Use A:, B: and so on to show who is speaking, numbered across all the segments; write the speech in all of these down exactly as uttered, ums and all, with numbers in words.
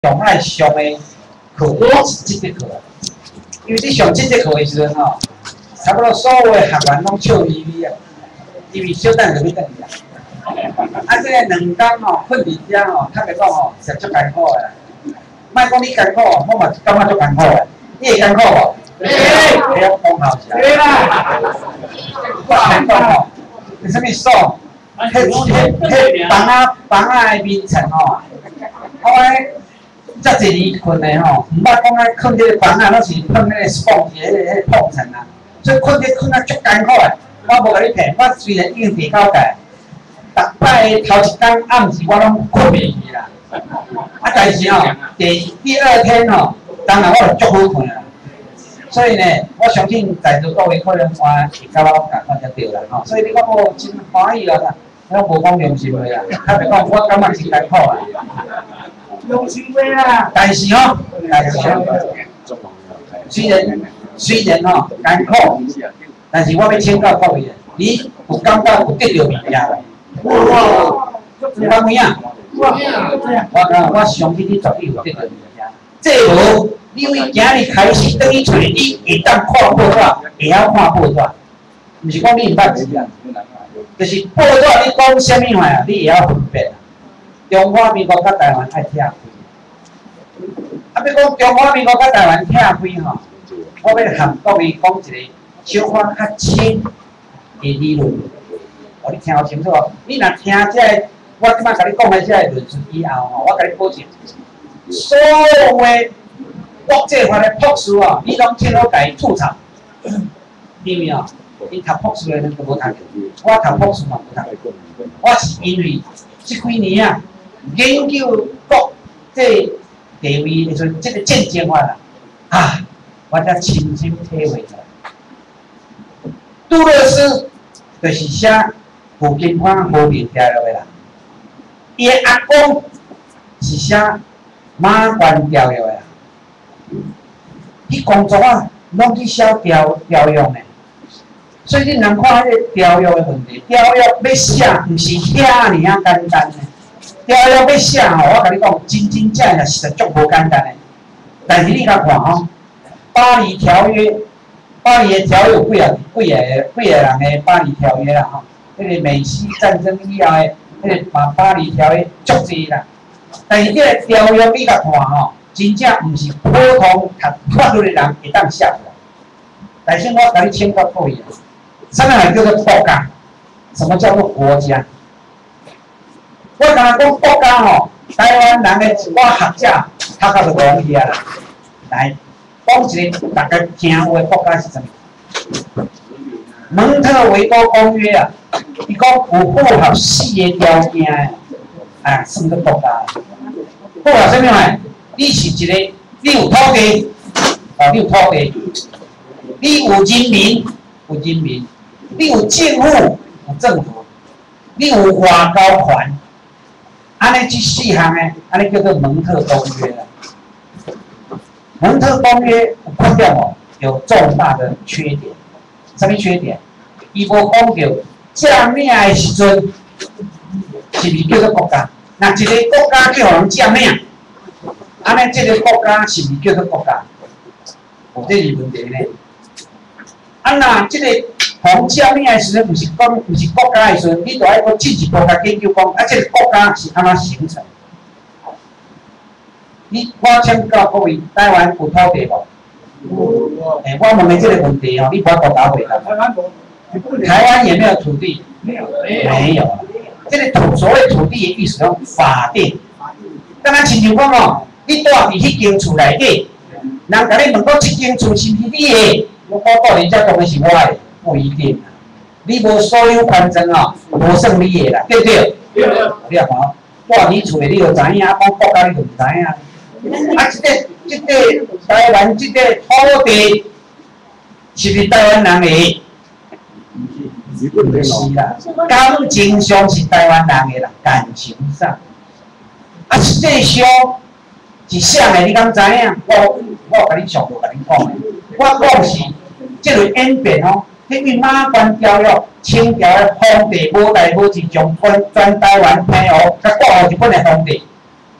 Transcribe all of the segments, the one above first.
A: 上爱上的课是这节课，因为你上这节课的时阵吼，差不多所有的学员拢笑眯眯啊，因为小等就要等去啊。啊，这个两天吼困伫遮吼，坦白讲吼，是足艰苦的。莫讲你艰苦，我嘛感觉足艰苦的。你会艰苦无？会，会晓讲好些。会啦。我先讲吼，是啥物爽？迄迄迄房仔房仔的面层吼，我咧遮一年困的吼，毋捌讲咧困伫房仔，拢是碰迄个缝迄个迄个碰层啊，所以困伫困啊足艰苦的。我无甲你骗，我虽然已經地交界，逐擺頭一天暗時我攏困袂去啦。啊，但是吼，第第二天吼，當然我就足好困啦。所以呢，我相信在座各位可能我會甲我共款才對啦吼。所以你講我真歡喜啦，我無講良心話啦，坦白講，我感覺真艱苦啦。良心話啦，但是吼，但是吼，雖然雖然吼艱苦。但是我要請教各位，你有感覺有得到物件無？哇！有當面啊！我我我相信你絕對有得到物件。這無，你為今日開始等於找你會當看報紙，會曉看報紙，毋是講你毋捌字啊，就是報紙你講啥物話啊，你會曉分辨。中華民國甲台灣愛拆開，啊，要講中華民國甲台灣拆開吼，我要含各位講一個。小可較淺的理論，互你聽好清楚哦。你若聽這個，我即擺甲你講的這個論述以後吼，我甲你保證，所有的國際法的博士哦，你攏聽好家己吐槽，因為哦，你讀博士的人都無讀，我讀博士嘛無讀，我是因為這幾年啊，研究國際地位的時陣，這個漸漸法啦，啊，我才親身體會到。杜勒斯就是寫胡金花無面條落的啦，伊個阿公是寫馬關條約的啦。伊工作啊，攏去寫條條約的，所以你人看迄個條約的問題，條約要寫，毋是遐爾啊簡單的。條約要寫吼，我甲你講，真真正正實在足無簡單的。但是你甲看吼，巴黎條約。巴黎的條約有幾啊幾個幾個人的巴黎條約啦吼，迄個美西戰爭以後的迄個嘛巴黎條約足濟啦。但是這個條約你甲看吼，真正毋是普通讀法律的人會當寫出來。但是我甲你請教各位啊，什麼叫做國家？什麼叫做國家？我剛才講國家吼，台灣人的我學者讀到就講起啊啦，來。講一個大家聽有的國家是什麼？蒙特維多公約啊，伊講有符合四個條件的，啊，算個國家。符合啥物話？你是一個，你有土地，哦，你有土地，你有人民，有人民，你有政府，有政府，你有外交權，安尼這四項的，安尼叫做蒙特公約啦。蒙特公約有看到哦，有重大的缺點。什麼缺點？伊無講到正名的時陣，是毋是叫做國家？若一個國家叫人正名，安尼這個國家是毋是叫做國家？哦，這是問題呢。啊，若這個紅正名的時陣，毋是講毋是國家的時陣，你就愛個進一步來研究講，啊，這個國家是安怎形成？你我請教各位，台灣有土地無？有。誒，我問你這個問題哦，你無法度答回答。台灣無。台灣也沒有土地。沒有。沒有。這個土所謂土地的意思講法定。敢若親像講哦，你住佇迄間厝內底，人甲你問講這間厝是毋是你的？我告人家當然是我的，不一定。你無所有權證哦，無算你的啦，對不對？對。你啊看，住佇厝內你就知影，講國家你就唔知影。啊！即、這個、即、這個台灣即個土地是毋是台灣人的？唔是啦，感情上是台灣人的啦，感情上。啊，實際上是啥個？你敢知影？我我甲你上過甲你講的，我講是即個演變哦。因為馬關條約、清朝的皇帝無代無志將全全台灣批予，甲割予日本的皇帝。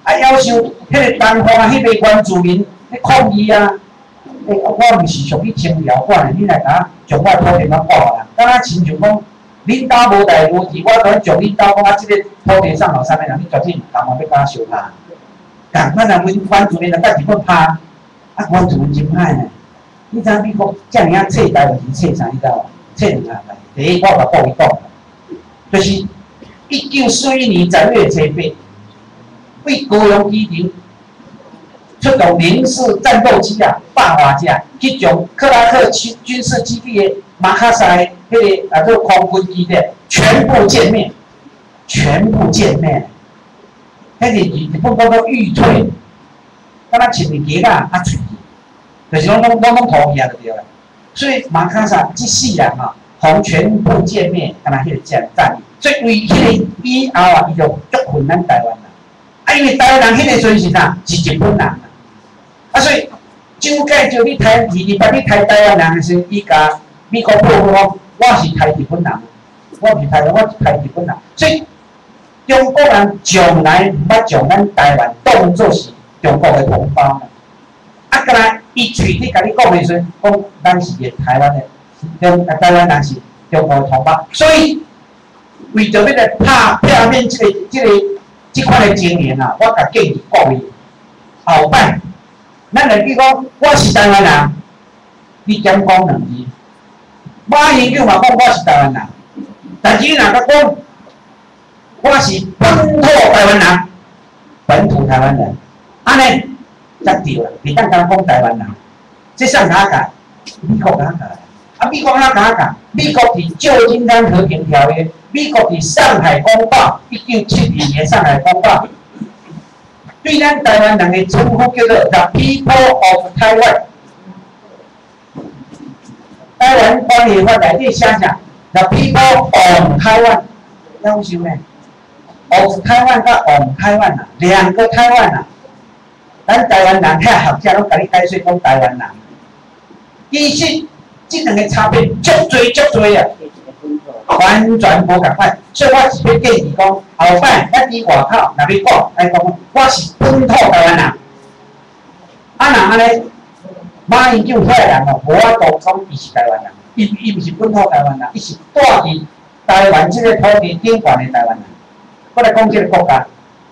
A: 啊要求迄个东方啊，迄个原住民咧抗议啊！诶、欸，我毋是属于清辽管的，你来甲将我土地甲报啦。敢若亲像讲，恁兜无代无志，我甲将恁兜讲啊，即个土地上落啥物人，你绝对唔甘愿要甲我相拍。共款啊，阮原住民就甲日本拍，啊原住民真歹呢。你知影美国遮尔啊册台湾是册啥？你知无？册两下来。第一，我甲各位讲，就是一九四一年十月初八，为高雄机场。出动零式战斗机啊，爆发机啊，去将克拉克军军事基地的马卡塞迄个啊，这个空军基地全部歼灭，全部歼灭。迄个日本讲做预退，敢若穿物夹啊，啊喙，就是拢拢拢拢投去啊，就对了。所以马卡塞这四人啊，互全部歼灭，敢若迄个战战役。所以为迄个以后啊，伊就足困咱台湾人。啊，因为台湾人迄个阵是啥？是日本人。啊，所以蒋介石你台二二八你台台湾人的时候，伊甲美国报复讲，我是台日本人，我是台湾，我是台日本人。所以中国人从来唔捌将咱台湾当作是中国的同胞。啊，干来伊喙底甲你讲的时阵，讲咱是个台湾的，中台湾人是中国的同胞。所以为着要来拍片面即、這个、即、這个、即款的经验啊，我甲建议各位后摆。咱来去讲，我是台湾人，你减讲两字。马英九嘛讲我是台湾人，但是你若甲讲我是本土台湾人，本土台湾人，安尼才对啦。你当讲讲台湾人，这上哪改？美国哪改？啊，美国哪改改？美国伫旧金山和平条约，美国伫上海公报，一九七二年上海公报。对咱台湾人的称呼叫做 The People of Taiwan。台湾管理法内底写啥 ？The People on Taiwan， 要求呢 ？of Taiwan 甲 on Taiwan 啊，两个台湾啊。咱台湾人遐学者拢甲你解释讲台湾人，其实这两个差别足多足多啊，完全无共款。所以我是要建议讲，后摆咱伫外口若要讲，来讲我是本土台湾人。啊，若安尼，马英九遐个人哦，无法度讲伊是台湾人，伊伊毋是本土台湾人，伊是住伫台湾即个土地顶悬的台湾人。我来讲即个国家，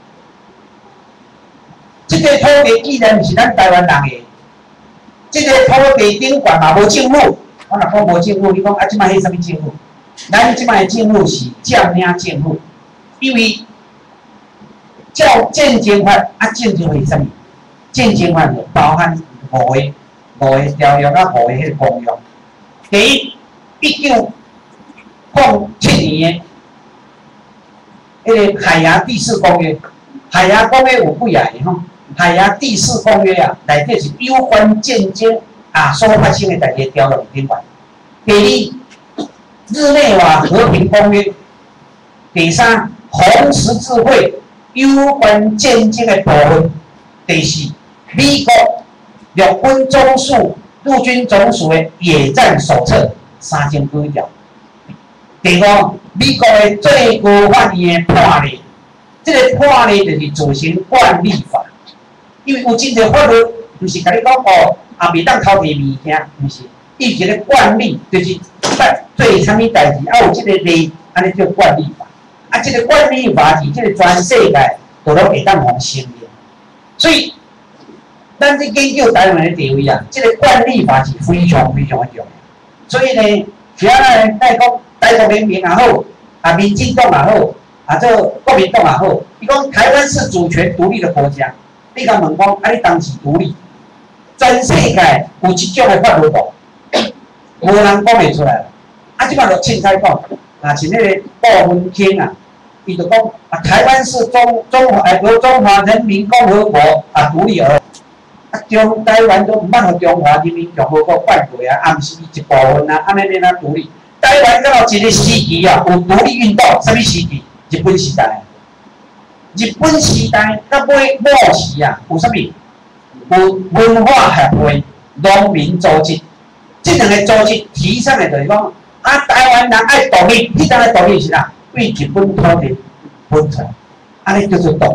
A: 即个土地既然毋是咱台湾人的，即个土地顶悬嘛无政府，我若讲无政府，你讲啊，即摆迄啥物政府？咱即摆政府是占领政府，因为照战争法啊，战争法是啥物？战争法就包含五个五个条约啊，五个迄个公约。第一，一九零七年的迄个海牙第四公约，海牙公约有几啊个吼？海牙第四公约啊，内底是有关战争啊所发生的代志条约顶悬。第二。日内瓦和平公约，第三，红十字会有关战争的部分，第四，美国陆军总署陆军总署的野战手册三千几条。第五，美国的最高法院的判例，这个判例就是自行惯例法，因为有真侪法律，毋是甲你讲哦，啊袂当偷摕物件，毋是。伊一个惯例，就是做啥物代志，啊有即个例，安尼叫惯例法。啊，即个惯例法是即个全世界都拢会当互承认。所以，咱这研究台湾的地位啊，即个惯例法是非常非常的重要。所以呢，只要呢，咱讲台国人民也好，啊民进党也好，啊这国民党也好，伊讲台湾是主权独立的国家，你甲问讲，啊你当时独立，全世界有即种的法律无？无人讲袂出来，啊！即摆就凊彩讲，啊，像迄个鲍文卿啊，伊就讲啊，台湾是中中华诶由中华人民共和国啊独立而，啊，中台湾都毋捌互中华人民共和国管过啊，啊，毋是伊一部分啊，安尼免啊独立。台湾到一个时期啊，有独立运动，啥物时期？日本时代。日本时代到尾末时啊，有啥物？有文化协会、农民组织。这两个组织提倡的就是讲，啊，台湾人爱独立，迄阵的独立是啥？为日本土地分出来，安尼叫做独立。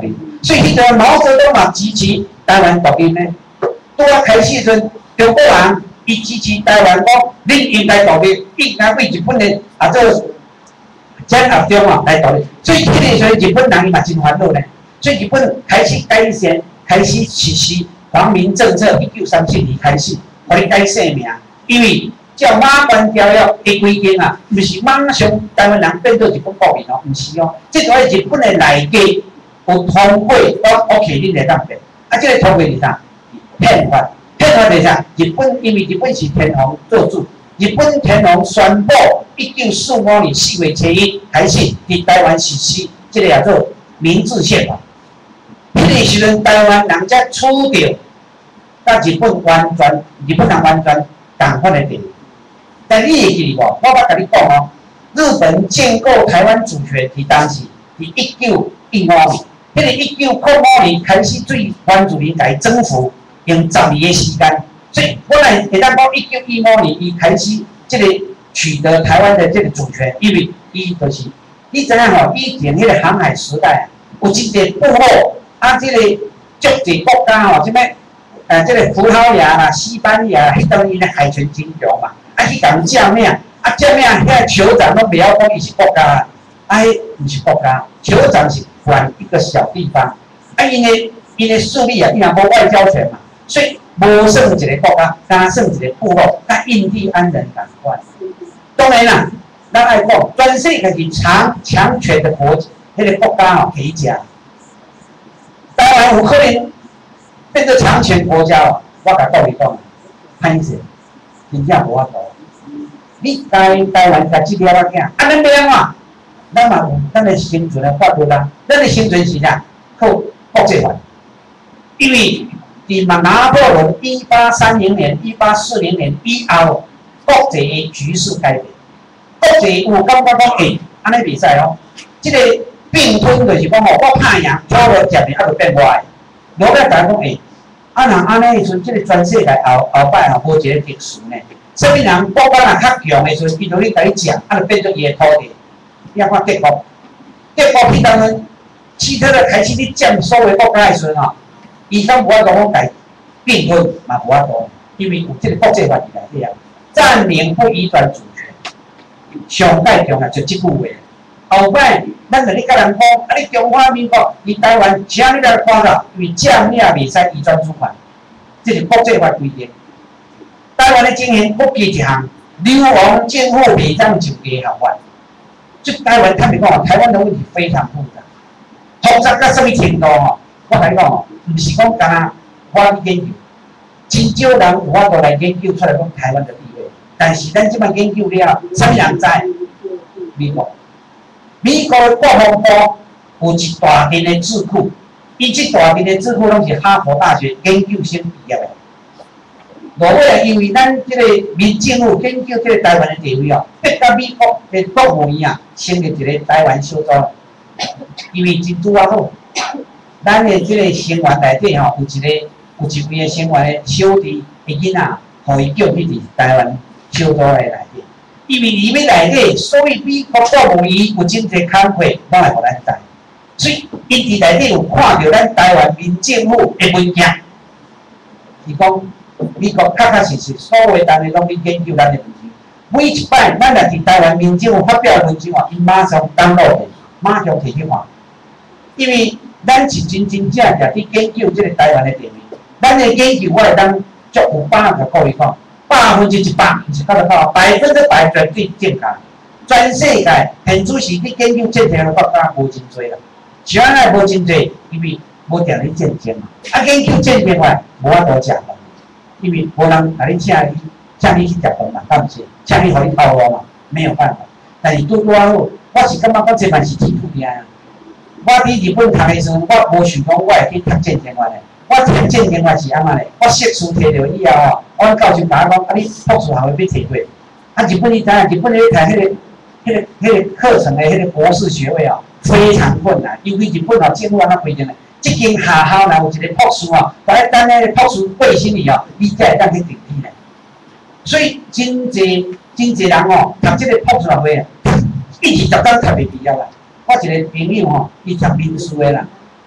A: 所以迄阵毛泽东嘛支持台湾独立呢。拄啊开始时阵，中国人伊支持台湾讲，恁应该独立，应该为日本的啊做掌握中啊来独立。所以迄个时候日本人伊嘛真烦恼呢。所以日本开始改宪，开始实施皇民政策。一九三七年开始，互你改姓名，因为照马关条约的规定啊，毋是马上台湾人变做日本国民哦，毋是哦，即在日本的内底有通过，我 OK， 恁会当变。啊，即、这个通过是啥？宪法。宪法是啥？日本因为日本是天皇做主，日本天皇宣布一九四五年四月初一开始伫台湾实施即个叫做明治宪法。迄个时阵，台湾人才取到甲日本完全日本人完全同款的地位。但你会记无？我捌甲你讲哦，日本建构台湾主权伫当时伫一九一五年，迄个一九零五年开始对原住民来征服，用十年的时间。所以本来会当讲一九一五年伊开始即个取得台湾的这个主权，因为伊就是你知影吼，以前迄个航海时代有一个部落。啊，即、这个足济国家吼，即咩？呃，即、这个葡萄牙啦、西班牙，迄当伊咧海权真强嘛，啊去共占领，啊占领遐酋长都袂晓讲伊是国家，啊，迄毋是国家，酋长是管一个小地方，啊，因为因为势力啊，伊若无外交权嘛，所以无算一个国家，敢算一个部落，甲印第安人同款。当然啦，咱爱讲，全世界是强强权的国，迄、那个国家吼可以讲。台湾有可能变做强权国家哦，我甲各位讲，歹势，真正无法度。你台台湾家己了仔囝，啊，咱要安怎？咱嘛有咱的生存的法律啦，咱的生存是啥？靠国际法。因为伫嘛拿破仑一八三零年、一八四零年以后，国际的局势改变，国际有感觉讲，诶，安尼袂使哦，即、这个。并吞就是讲吼，我拍赢，拖落食面啊，就变我的。罗个讲讲诶，啊人安尼时阵，即个全世界后后摆吼无一个特殊呢。什么人国家若较强的时阵，伊就咧甲你食，啊就变做伊的土地。你啊看德国，德国迄当阵，希特勒开始咧占所有国家的时阵吼，伊敢无法度讲家并吞，嘛无法度，因为有即个国际法伫内底啊。占领不移转主权，上界强啊就即句话。后摆，咱就咧甲人讲，啊！你中华民国伫台湾，请你来看啦，因为占领袂使移转主权，这是国际法规定。台湾的情形不记一项，流亡政府袂当就地合法。即台湾坦白讲，台湾的问题非常复杂，复杂到什么程度吼？我甲你讲吼，毋是讲干我去研究，真少人有法度来研究出来讲台湾的地位。但是咱即摆研究了，啥物人知？美国。美国的国防部有一大间的智库，伊即大间的智库拢是哈佛大学研究生毕业的。落尾因为咱即个民政府研究即个台湾的地位哦，逼甲美国的国务院啊成立一个台湾小组，因为真拄啊好，咱的即个成员内底吼有一个有一位的成员的小弟的囡仔，互伊叫去伫台湾小组的内底。因为里面内底，所以美国国务院有真侪工课，拢会互咱知。所以，因伫内底有看到咱台湾民政府的文件，是讲美国确确实实所有单位拢去研究咱的问题。每一摆，咱若伫台湾民政府发表文章话，伊马上登录的，马上摕去看。因为咱是真真正正去研究即个台湾的地位，咱的研究我会当足有把握甲各位讲。百分之一百，毋是讲得到，百分之百绝对正确。全世界现主席去研究战争的国家无真多啦，像咱无真多，因为无定咧战争嘛。啊，研究战争话无法度食饭，因为无人甲你请你，请你去食饭嘛，敢毋是？请你互你套路嘛，没有办法。但是拄拄啊好，我是感觉我这嘛是天注定啊。我伫日本读的时阵，我无想讲我会去读战争法的。我读战争法是安怎嘞？我硕士摕到以后哦，阮教授甲我讲，啊，你博士学位要摕过。啊，日本你知影？日本咧读迄个、迄个、迄个课程的迄个博士学位哦，非常困难。尤其日本哦，政府安怎规定咧？即间学校若有一个博士哦，在等迄个博士背心里哦，你才会当去定批咧。所以真侪真侪人哦，读即个博士学位啊，一直读到读袂毕业啦。我一个朋友吼，伊读民事的啦。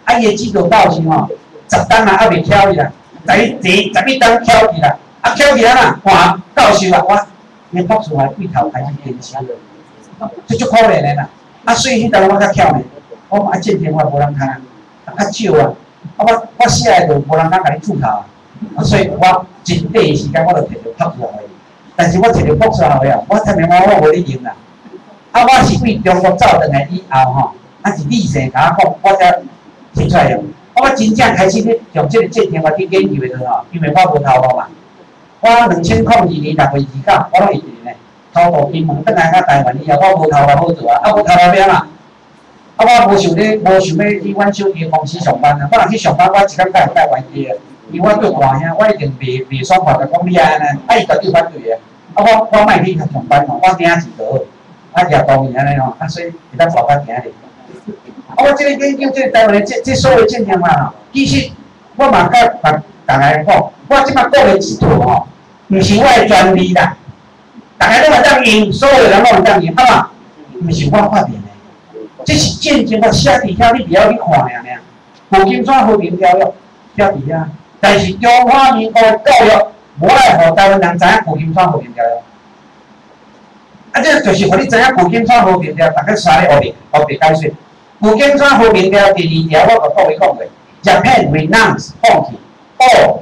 A: 啊，伊个指导教授吼，十单啊还未翘去啦，十一十十一单翘去啦，啊翘去啊啦，看教授啊，我你博士还对头开始研究，这足可怜的啦。啊，所以迄阵我较巧呢，我啊见天我无人看，啊较少啊，啊我我写诶就无人敢甲你注头啊，啊所以我真短诶时间我就摕到博士学位，但是我摕到博士学位啊，我太明我我无咧用啦。啊，我是对中国走转来以后吼，啊是理性甲我讲，我才提出来用。我真正开始咧用这个鉴定法去研究的时候，因为我无头路嘛。我两千零二年六月二九，我拢一直呢，偷渡金门，转来到台湾以后，我无头路好做啊，啊无头路变啦。啊，我无想咧，无想要去阮小弟公司上班啊。我若去上班，我一工才会带原地啊。因为我做大兄，我一定袂袂爽快，就讲你安尼，啊伊绝对反对啊。啊我我莫去上班吼，我囝是多好。啊，也当然安尼吼，啊，所以会当跑较行哩。啊，我即个研究即个台湾的即即所有鉴定法吼，其实我嘛甲甲大家讲，我即摆讲的一套吼，毋是我的专利啦，大家都会当用，所有人都会当用，啊嘛，毋是我发明的，这是鉴定法写伫遐，你不要去看尔尔。旧金山和平条约写伫遐，但是中华民国的教育无爱互台湾人知影旧金山和平条约。啊，这就是互你知影旧金山和平条约，大家三个学历学历解说。旧金山和平条约第二条，我就各位讲过 ，Japan renounce 放弃 all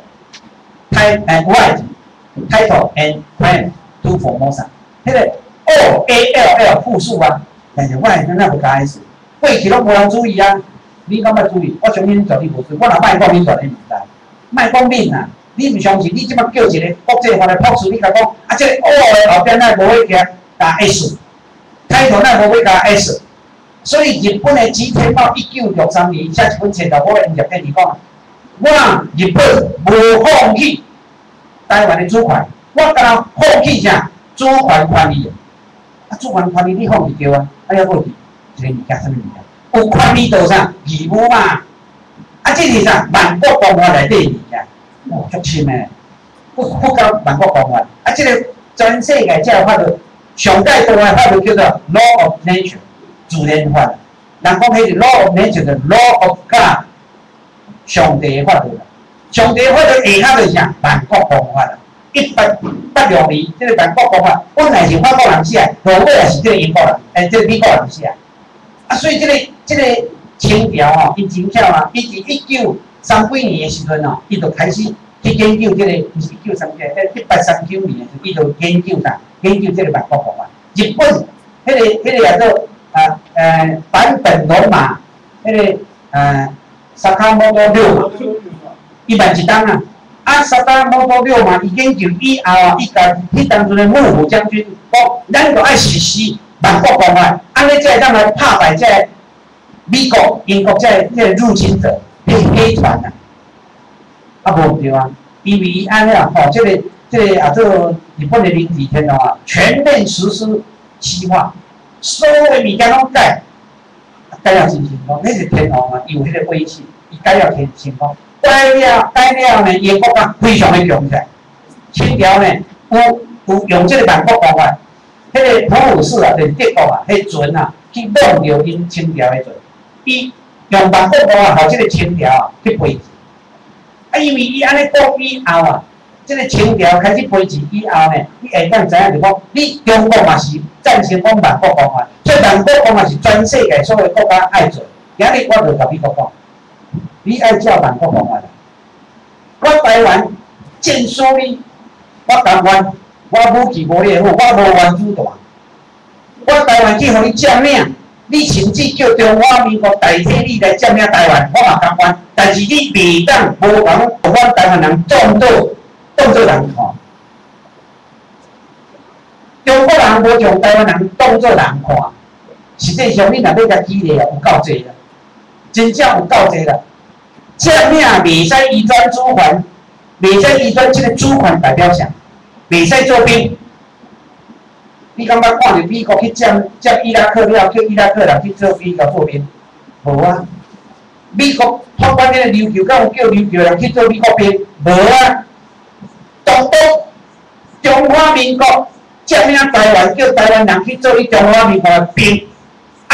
A: title right title and claim to Formosa。迄个 all A L L 复数啊，但是我现在不解释，过去拢无人注意啊。你敢要注意？我相信你绝对无注意。我若莫讲，你绝对唔知。莫讲恁啊！你唔相信，你即摆叫一个国际法的博士，你甲讲啊，这个 all 的后边咱无会加加 S， 开头咱无会加 S。所以日本的吉田茂一九六三年写一本册头，我用日本语讲，我日本无放弃台湾的主权，我敢若放弃啥主权权利。啊，主权权利你放弃掉啊，啊，要放弃一个物件，什么物件？有权利做啥？义务嘛。啊，这是啥？万国公法内底物件，哦，足深诶，不不到万国公法。啊，这个全世界才有法律，上界大诶法律叫做 law of nature。自然法，人讲迄是 law of nature 的 law of God， 上帝的法律。上帝的法律下骹就是啥？万国公法啦。一八八六年，这个万国公法本来是法国人写，后尾也是这个英国人，诶，这个美国人写。啊，所以这个这个清朝吼，伊真巧啊！伊伫一九三几年的时阵吼，伊就开始去研究这个，毋是一九三几，诶，一八三九年的时候，伊就研究啥？研究这个万国公法。日本迄个迄个叫做。啊，呃，版本罗马，迄、那个呃，萨卡摩多六，伊万一档啊，啊，萨卡摩多六嘛，伊研究以后啊，伊甲迄当阵的幕府将军讲，咱着爱实施万国公法，安尼才会当来打败这美国、英国这这入侵者，迄黑船啊，啊无对啊，因为伊安尼啊，吼，这个这个啊，这个日本的领地天皇啊，全面实施西化。所有的物件拢改，改了真成功。迄是天皇啊，有迄个威信，伊改了天成功。改了改了呢，伊国家非常的强起来。清朝呢，有有用这个万国公法，迄个普鲁士啊，就是德国啊，迄船啊，去弄着因清朝的船，伊用万国公法互这个清朝啊去赔钱。啊，因为伊安尼讲以后啊。这个清朝开始赔钱以后呢，你下当知影就讲，你中国嘛是赞成讲万国公法，所以万国公法是全世界所有国家爱做。今日我就甲美国讲，你爱照万国公法啦。我台湾建所你，我台湾我武器无你好，我无原子弹。我台湾去互你占领，你甚至叫中华民国代替你来占领台湾，我嘛甘愿。但是你袂当无讲，阮台湾人撞到。当作人看，中国人无将台湾人当作人看，实际上你若要甲激励啊，有够济啦，真正有够济啦。占领袂使移转主权，袂使移转即个主权代表啥？袂使做兵。你感觉看着美国去占占伊拉克了，叫伊拉克人去做兵甲做兵？无啊。美国托管迄个琉球，敢有叫琉球人去做美国兵？无啊。中国中华民国占领台湾，叫台湾人去做伊中华民国的兵，啊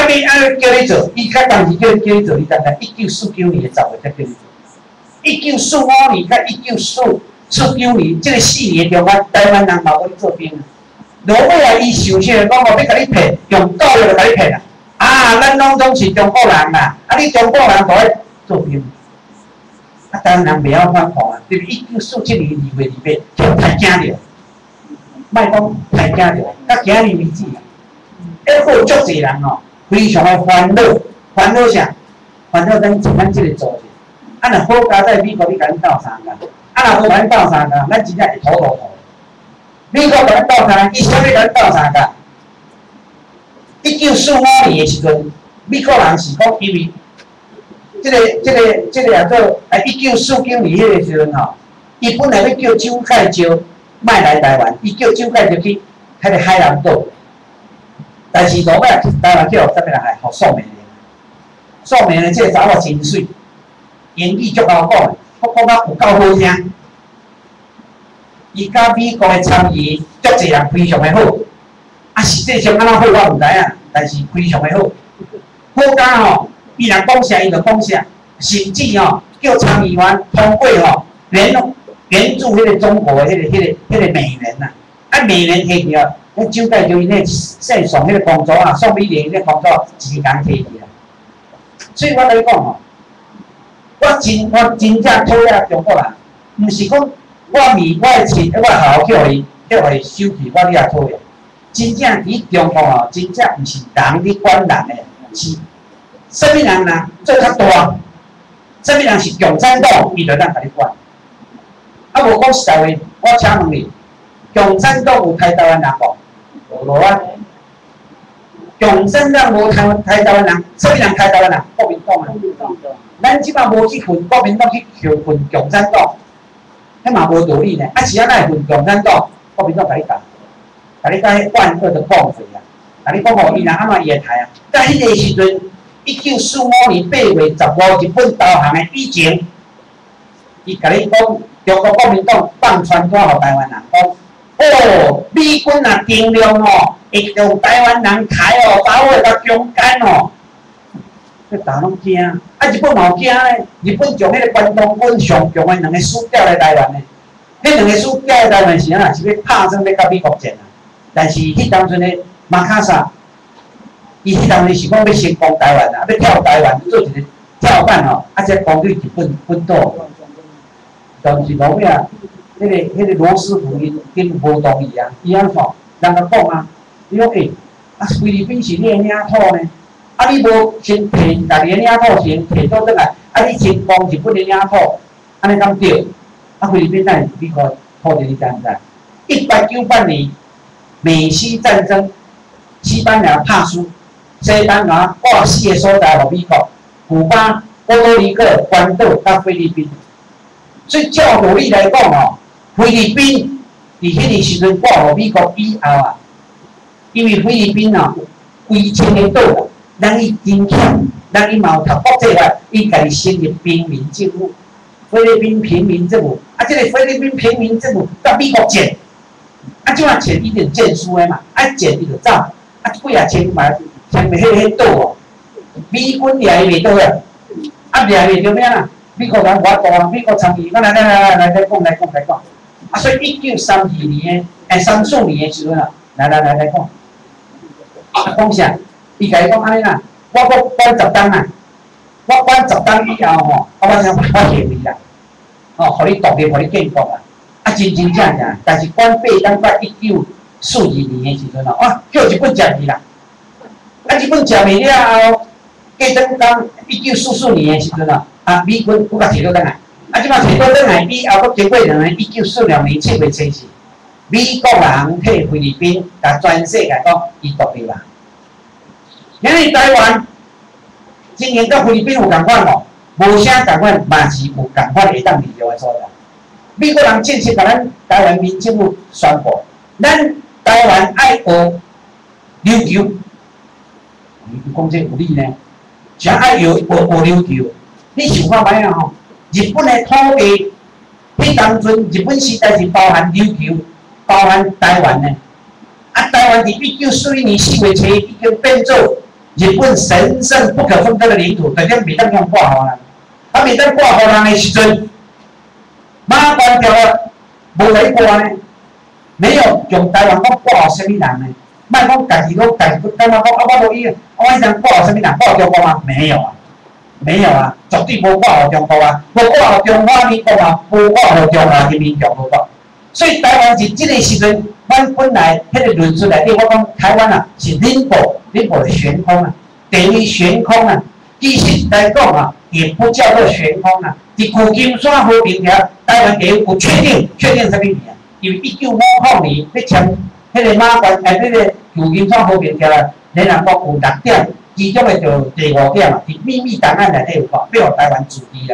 A: 啊，你安尼叫你做，伊较当时叫叫你做，你等下一九四九年的十月才叫你做。一九四五年甲一九四四九年，即、这个四年中间，台湾人嘛无去做兵啊。落尾啊，伊想啥？讲我要甲你骗，用教育来甲你骗啊！啊，咱拢总是中国人啦，啊，你中国人都爱做兵，啊，台湾人袂晓反抗啊。对不？一九四七年二月二八，就太惊着，莫讲太惊着，甲今日为止啊，还好足侪人哦，非常的烦恼，烦恼啥？烦恼咱咱即个组织。啊，若好加在美国，你甲咱斗相共；啊，若无甲咱斗相共，咱真正会土土土。美国甲咱斗相共，伊啥物甲咱斗相共？一九四五年的时阵，美国人是讲因为即、这个、即、这个、即、这个叫做啊，一九四九年迄个时阵吼，伊本来要叫蒋介石莫来台湾，伊叫蒋介石去迄个海南岛，但是落尾台湾叫啥物人来？互宋美龄。宋美龄即个查某真水。英语足好讲，我讲甲有够好听。伊甲美国的参议足侪人非常的好，啊实际上安怎好我毋知影，但是非常的好。好甲吼，伊若讲啥伊就讲啥，甚至吼叫参议员通过吼援援助迄个中国的迄、那个、迄、那个、迄、那个美元呐，啊美元摕去啊，迄蒋介石因迄线上迄个工作啊，宋美龄迄个工作时间摕去啊。所以我甲你讲吼。我真我真正讨厌中国人，毋是讲我咪我的钱我好好叫伊叫伊收去，我你也讨厌。真正伫中国哦，真正毋是人咧管人诶，是啥物人呐做较大？啥物人是共产党，伊就当甲你管。啊，无讲实在话，我请问你，共产党有杀台湾人无？无啊。共产党无杀杀台湾人，啥物人杀台湾人？国民党啊。咱即摆无去分国民党去分共产党，迄嘛无道理呢。啊，是啊，咱分共产党，国民党甲你讲，甲你讲迄万恶的共匪啊，甲你讲吼，伊若安怎伊会杀啊？在迄个时阵，一九四五年八月十五，日本投降的以前，伊甲你讲，中国国民党放传单互台湾人讲，哦，美军若定量哦，会用台湾人杀哦，把我甲强奸哦。迄大拢惊，啊！日本嘛有惊咧。日本将迄个关东军上强的两个师调来台湾咧。迄两个师调来台湾是啊，是要拍算要甲美国战啊。但是迄当阵咧，马卡萨，伊迄当阵是讲要先攻台湾啊，要跳台湾做一个跳板吼，啊，才攻对日本本岛。但是后尾啊，迄个迄个罗斯福因因无同意啊，伊安怎？人甲讲啊，伊讲诶，啊菲律宾是你诶领土呢。啊！你无先摕家己诶领土先摕倒转来，啊！你先攻日本诶领土，安尼敢对？啊！菲律宾咱美国土地你知毋知？一八九八年美西战争，西班牙拍输，西班牙挂四个所在互美国，古巴、波多黎各、关岛甲菲律宾。所以照道理来讲哦，菲律宾伫迄个时阵挂互美国以后啊，因为菲律宾啊几千个岛啊。咱伊真强，咱伊嘛有读国际法，伊家己成立平民政府，菲律宾平民政府。啊，即、這个菲律宾平民政府甲美国战，啊，即马战一定战输诶嘛，啊战伊就走，啊几啊千嘛，千袂迄迄岛哦，美军掠伊袂倒啊，啊掠袂着咩啦？美国人我大啊，美国参与，我来来来来来来讲来讲来讲，啊，所以一九三二年诶，哎三四年诶时阵啊，来来来来讲，啊讲啥？伊甲伊讲安尼啦，我搁管十档啊，我管十档以后吼，我我想我下面啦，哦，互你独立，互你建国啊，啊真真正正，但是管八档到一九四二年的时阵哦，哇，叫日本食去啦，啊日本食袂了后，过等到一九四四年的时阵哦，啊美军搁甲摕倒转来，啊即马摕倒转来以后，搁经过两年一九四六年七月初四，美国人替菲律宾甲全世界讲伊独立啦。咱伫台湾，今年甲菲律宾有共款无？无啥共款，嘛是有共款会当利用诶所在。美国人正式甲咱台湾民政府宣布，咱台湾爱学琉球，你讲这有理呢？啥爱学学学琉球？你想看歹啊吼？日本诶土地，迄当阵日本时代是包含琉球，包含台湾诶。啊，台湾伫一九四一年四月初已经变做日本神圣不可分割的领土，肯定袂当用挂号啦。啊，袂当挂号人的时阵，马关条啊，无来挂呢，没有用台湾讲挂号什么人呢？莫讲家己讲家己感觉讲啊，我无伊，我迄阵挂号什么人？挂号中国吗？没有啊，没有啊，绝对无挂号中国啊，无挂号中华民国啊，无挂号中华人民共和国。所以台湾是即个时阵，咱本来迄个论述内底，我讲台湾啊是领土，领土的悬空啊，等于悬空啊。其实来讲啊，也不叫做悬空啊。伫旧金山和平条，台湾地有确定，确定什么物啊？因为一九五五年要签迄个马关，诶，迄个旧金山和平条啊，联合国有六点，其中的就第五点啊，伫秘密档案内底有讲，要互台湾注意啦。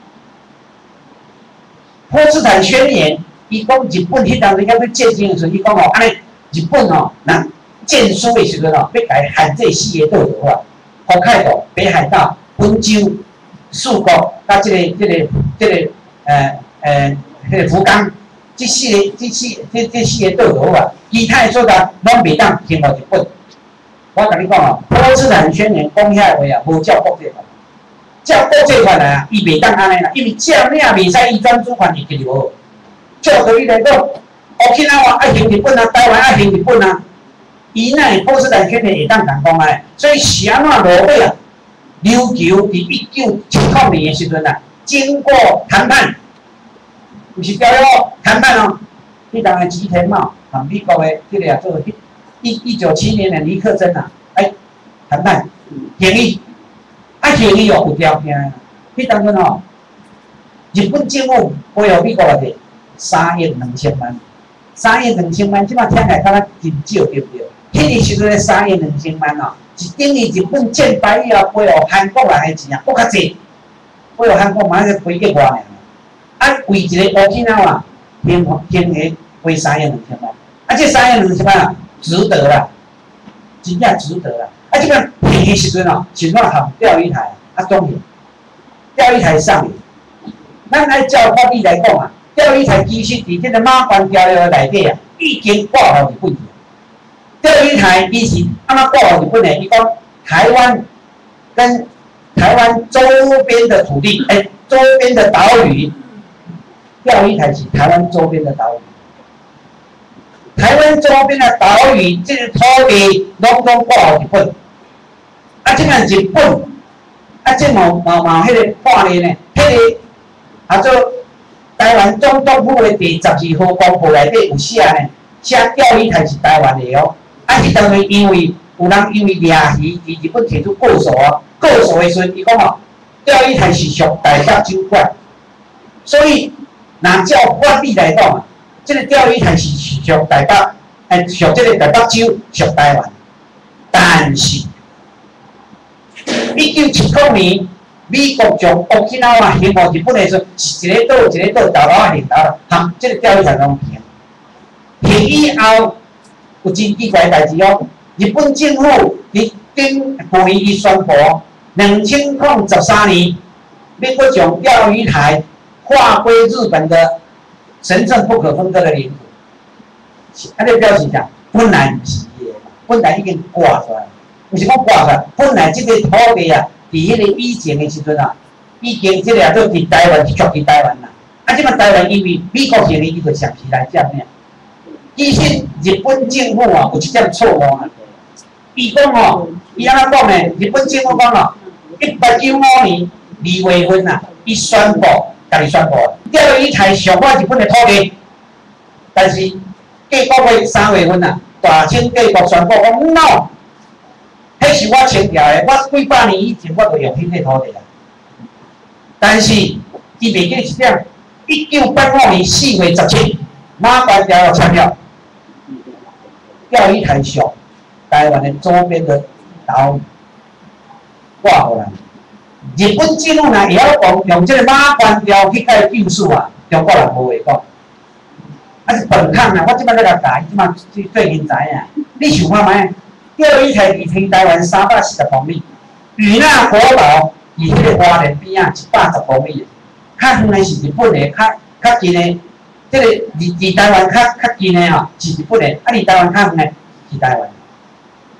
A: 波茨坦宣言。伊讲日本迄当时要去建军的时候，伊讲哦，安尼日本哦，人建书的时阵哦，要甲伊限制四个岛就好啊，北海道、北海道、本州、四国，甲即、这个、即、这个、即、这个呃呃，迄个福冈，即四个、即四、即即四个岛就好啊，其他的所在拢袂当听到日本。我甲你讲哦，波茨坦宣言讲遐话啊，无照国际法，照国际法来啊，伊袂当安尼啦，因为照领袂使依专主权伊就无。照道理来讲，乌克兰话爱行日本啊，台湾爱行日本啊，伊那波茨坦宣言会当共讲啊，所以是安怎落尾啊？琉球伫一九七九年的时阵啊，经过谈判，不是交了谈判哦，迄当个吉田茂和美国的这个啊做一一九七年的尼克森啊，哎谈判协议，啊协议哦有条件，迄当阵哦，日本政府配合美国的。三亿两千万，三亿两千万，即马听起来敢若真少，对不对？迄个时阵的三亿两千万哦，是等于日本建台以后配合韩国人的钱啊，搁较济，配合韩国嘛，个几个外尔。啊，为一个乌克兰啊，天天下花三亿两千万，啊，这三亿两千万啊，值得啦，真正值得啦。啊，即个便宜时阵哦，是怎行钓鱼台啊，中年钓鱼台上面，咱按照法律来讲啊。钓鱼台其实伫这个马关条约内底啊，已经挂互日本去。钓鱼台伊是安怎挂互日本的？伊讲台湾跟台湾周边的土地，哎、欸，周边的岛屿，钓鱼台是台湾周边的岛屿。台湾周边的岛屿，这个土地拢拢挂互日本。啊，即个日本，啊，即毛毛毛迄个画面呢，迄、那个啊做。台湾总督府的第十二号公布内底有写呢，写钓鱼台是台湾的哦。啊，是当时因为有人因为掠鱼，伫日本提出告诉啊，告诉的时阵，伊讲哦，钓鱼台是属台北州管，所以若照法律来讲啊，这个钓鱼台是属台北，诶，属这个台北州，属台湾。但是一九七九年。美国将乌克兰话行互日本的时候，是一个岛一个岛豆豆啊连豆，含这个钓鱼台拢平。平以后有真奇怪的代志哦，日本政府伫顶去年伊宣布，两千零十三年，美国将钓鱼台划归日本的神圣不可分割的领土。安尼表示啥？本来毋是的，本来已经挂出来，毋是讲挂出来，本来这个土地啊。伫迄个以前的时阵啊，已经即个都伫台湾，属于台湾啦。啊，即摆台湾因为美国行的，伊就暂时来占领。其实日本政府啊有一点错误啊，伊讲哦，伊安怎讲呢？日本政府讲哦，一八九五年二月份啊，伊宣布，家己宣布，钓鱼台属我日本的土地。但是过个月三月份啊，大清帝国宣布讲 no。迄是我签条的，我几百年以前我就用迄块土地啦。但是伊袂记一点，一九八五年四月十七，马关条约签了，钓鱼台属台湾的周边的岛屿挂互人。日本政府若会晓讲用这个马关条去甲伊救赎啊，中国人无会讲。啊是本坑啊，我即摆在甲教，即摆最近知影，你想看觅？钓鱼台离天台湾三百四十公里，与那国岛以迄个花莲边啊一百十公里，较远的是日本的，较较近的，这个离离台湾较较近的吼是日本的，啊离台湾较远的是台湾。啊，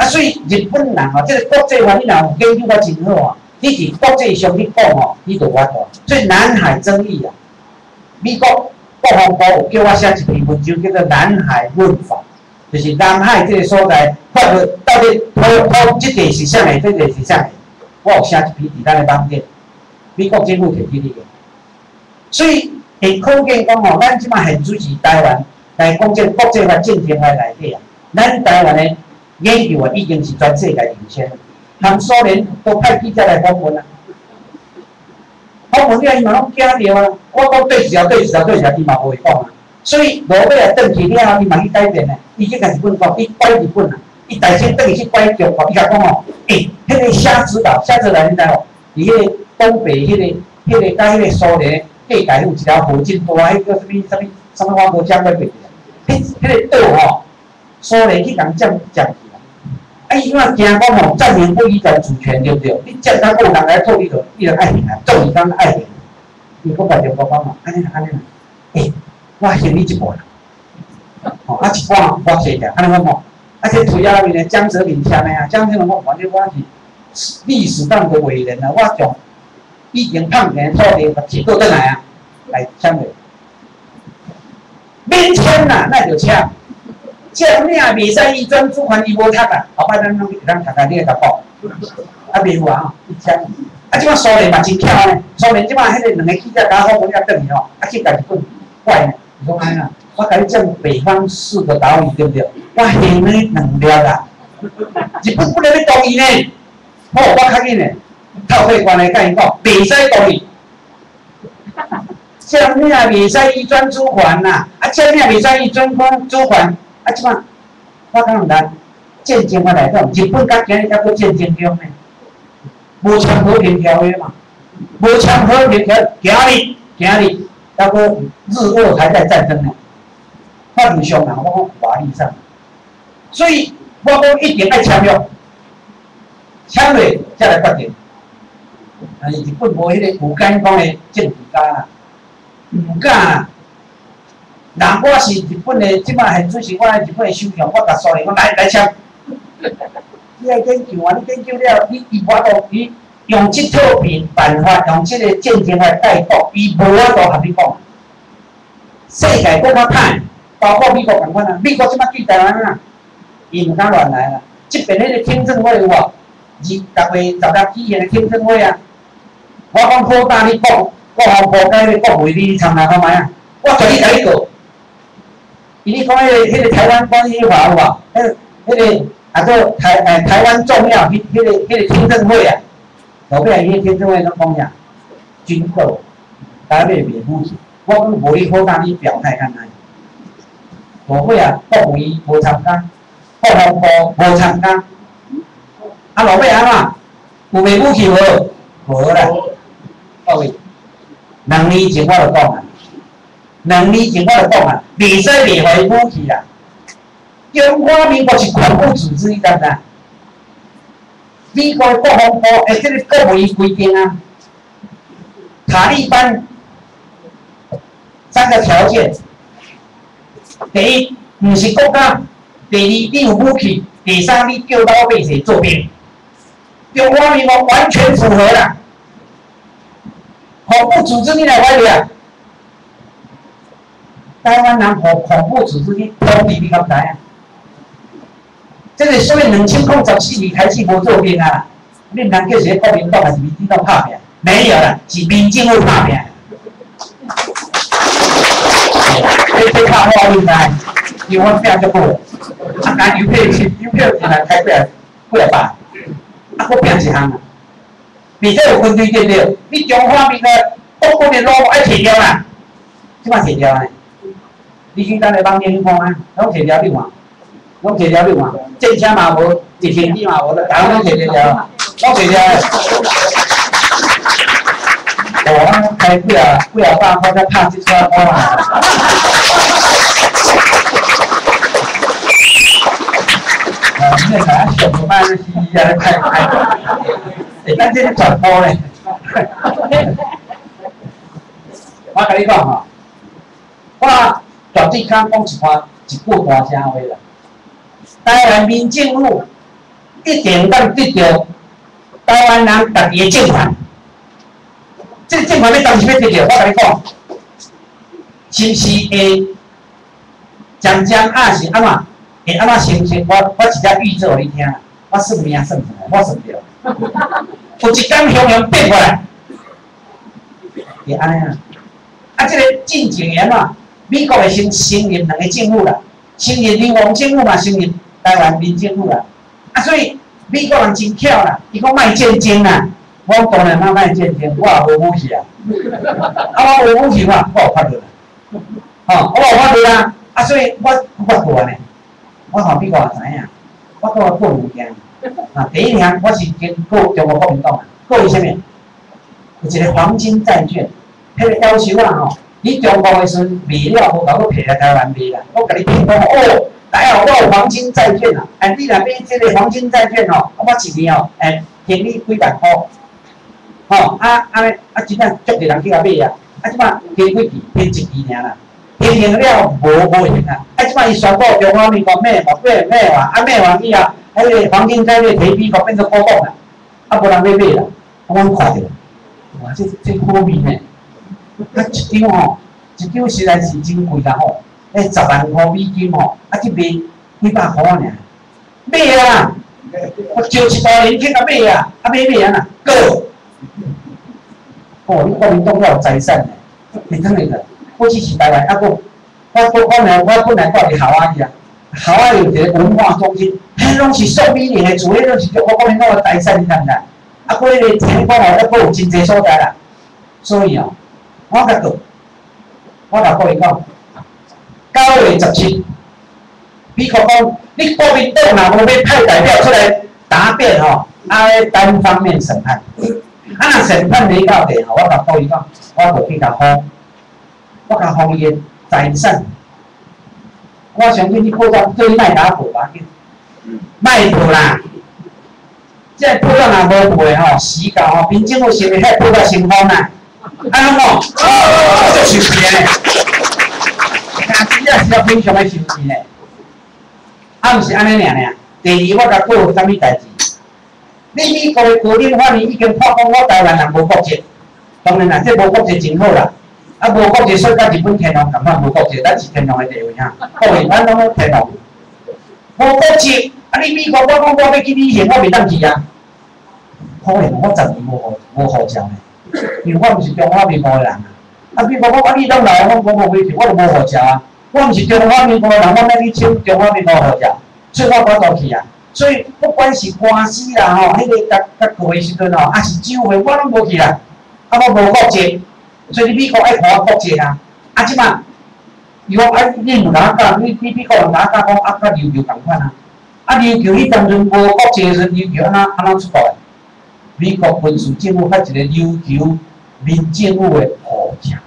A: 所以日本人吼，这个国际化你若有研究得真好啊，你伫国际上去讲吼，你就有法度。所以南海争议啊，美国国防部有叫我写一篇文章，叫做《南海论法》，就是南海这个所在，法律到底讨讨这个是啥个，这个是啥个，我有写一篇伫咱的网页，美国政府摕去哩个。所以会可见讲吼，咱即马现主持台湾来讲这个国际化战争的内底啊，咱台湾的研究啊，已经是全世界领先，含苏联都派记者来访问啊。访问了伊嘛拢惊着啊！我讲对时啊，对时啊，对时啊，伊嘛无会讲啊。所以罗马啊，转去了后，伊嘛去改变咧。伊去甲日本讲，伊怪日本啊，伊大先转去去怪中国，伊甲讲哦，诶，迄个虾子岛，虾子岛你知无？伫迄个东北迄个、迄个甲迄个苏联隔界有一条河真大，迄个什物什物什物我无讲过袂记啊。迄迄个岛吼，苏联去共占占去啦。啊，伊怎啊惊讲吼，占领不移转主权对不对？你占到有人来偷你，就你就爱赢啊，做你当爱赢。伊讲甲中国讲嘛，安尼啦，安尼啦，诶，我先你一半啦，吼，啊一半我先着，安尼讲吼，啊这涂鸦面的江泽民签的啊，江泽民我反正我是历史上的伟人啊，我从已经抗年土地把铁过转来啊，来签的，免签啦，那就签。这名袂使依专主权伊无读啊，后摆咱拢会当读啊，你会甲报，啊袂有啊，伊签。啊，即摆苏联嘛真巧呢，苏联即摆迄个两个记者甲访问了转去吼，啊去甲日本怪呢，伊讲安啦，我甲你占北方四个岛屿对不对？我还你两粒啦，日本不能要同意呢，好，我较紧呢，透过关来甲因讲，袂使同意。这名袂使依专主权呐，啊，这名袂使依专权主权。啊，即摆我讲咱战争法来讲，日本甲今日还佫战争中呢，无签和平条约嘛，无签和平条约，今日今日还佫日俄还在战争呢，法律上啊，我讲法律上，所以我讲一定爱签约，签落才来决定。啊，日本无迄个有敢讲的政治家啦，唔敢啊。若我是日本的，即摆现主是我日本的首相，我甲苏联讲来来签，你爱研究啊！你研究了，你伊无法度，伊用即套办办法，用即个战争来带国，伊无法度合你讲。世界更较歹，包括美国共款啊，美国即摆对台湾啊，伊毋敢乱来啦。即边迄个听证会有无？二十月十六举行的听证会啊，我讲好大你讲，国防部甲迄个国会你参加看卖啊，我绝对甲你告。伊讲迄个、迄个台湾关系法有无？迄个、迄个啊做台诶台湾重要，迄、迄个、迄个听证会啊，后壁伊个听证会怎讲呀？军购，台北袂武器，我讲无你好大你表态看看。无会啊，国会无参加，国防部无参加，啊后壁安怎？有卖武器无？无啦，各位，两年前我就讲啊。两年前我就讲啊，袂使卖互伊武器啦。中华民国是恐怖组织，你知唔知？美国国防部诶，这个国会规定啊，塔利班三个条件：第一，唔是国家；第二，你有武器；第三，你叫老百姓做兵。中华民国完全符合啦。恐怖组织你来怀疑啊？台湾人和恐怖组织去通敌，你敢知啊？这个所以两千零十四年开始无做兵啊！你唔通叫谁国民党还是民进党拍拼？没有啦，是民进党拍拼。这这拍我应该，因为我拼足好，啊，拿邮票去，邮票进来开几啊几啊百，啊，我拼一项啊。而且有军队对不对？你中华民国国军的 logo 爱摕掉啦，即摆摕掉呢？你去咱个网页去看啊，拢摕掉你看，拢摕掉你看，战车嘛无，直升机嘛无，逐项拢摕掉掉，拢摕掉诶。哦，咱开几啊几啊百块才拍一撮块啊！啊，你看啊，上班那是啊，开开，诶，咱这是传播咧。我甲你讲吼，我。绝对敢讲一番一句大声话啦！台湾民政府一定当得到台湾人家己的政权。这个政权要当时要得到，我甲你讲，是毋是会渐渐啊是安怎？会安怎成成？我我直接预测互你听，我算命算出来，我算着。有一天雄雄变过来，会安尼啊？啊，这个进前个嘛，美国会先承认两个政府啦，承认流亡政府嘛，承认台湾民政府啦。啊，所以美国人真巧啦，伊讲卖战争啦，我当然嘛卖战争，我也无武器啊。啊，我无武器嘛，我有法律啦。吼，我有法律啦。啊，所以我我过呢，我互美国人知影，我讲我过物件。啊，第一项我是跟过中国国民党啊，过伊啥物？有一个黄金债券，迄个要求啊吼，你中国的时阵卖了，无甲我摕来台湾卖啦，我甲你骗讲哦，来哦，我有黄金债券啊，哎，你若买这个黄金债券哦，我一年哦，哎，给你几万块，吼，啊啊啊，真正足侪人去甲买啊，啊，即摆加几期，骗一期尔啦。天行了无无行啊！啊，即摆伊宣布中华民国咩嘛咩咩话，啊咩话以后，迄个黄金债券提美国变做古董啦，啊无人要买啦，我看着，哇，这这好面呢！啊一张吼，一张实在是真贵啦吼，迄十万块美金吼，啊这卖几百块尔，买啊！我招一大年轻啊买啊，啊买买啊呐，够！哦，你国民党要有财产呢，你真个。我支持台湾，啊个，我我本来我本来住伫校仔去啊，校仔有一个文化中心，迄拢是数美年的厝，迄拢是我国民党的财产，你知唔知？啊，嗰个听讲哦，还有真济所在啦，所以哦，我甲讲，我甲各位讲，九月十七，美国讲，你国民党若无要派代表出来答辩吼，啊，单方面审判，啊，若审判没到地吼，我甲各位讲，我就去甲封。我甲方言财产，我相信你报章对卖打报吧，卖报啦。这报章若无报吼，死到吼，民政府是袂遐报到成功啦。安怎讲？哦，就收钱嘞。但真正是要非常的收钱嘞。啊，毋是安尼尔尔。第二，我甲讲有啥物代志？你美国的高等法院已经判讲我台湾人无国籍，当然啦，这无国籍真好啦。啊，无国籍说甲日本天皇共款，无国籍，咱是天皇的地位哈。各位，咱拢天皇，无国籍，啊，你美国我讲我要去旅行，我袂当去啊。可能我十年无护无护照呢，因为我毋是中华民国的人啊。啊，美国讲啊，你当来，我我无回去，我就无护照啊。我毋是中华民国的人，我要去抢中华民国护照，所以我我都去啊。所以不管是官司啦吼，迄个甲甲过的时阵吼，啊是酒会，我拢无去啦。啊，我无国籍。所以你美国爱互我国籍啊，啊即摆，伊讲啊，你有哪甲？你你美国人哪甲讲啊？甲琉球共款啊？啊琉球迄当阵无国籍的时阵，琉球安怎安怎出国的？美国军事政府发一个琉球民政府的护照，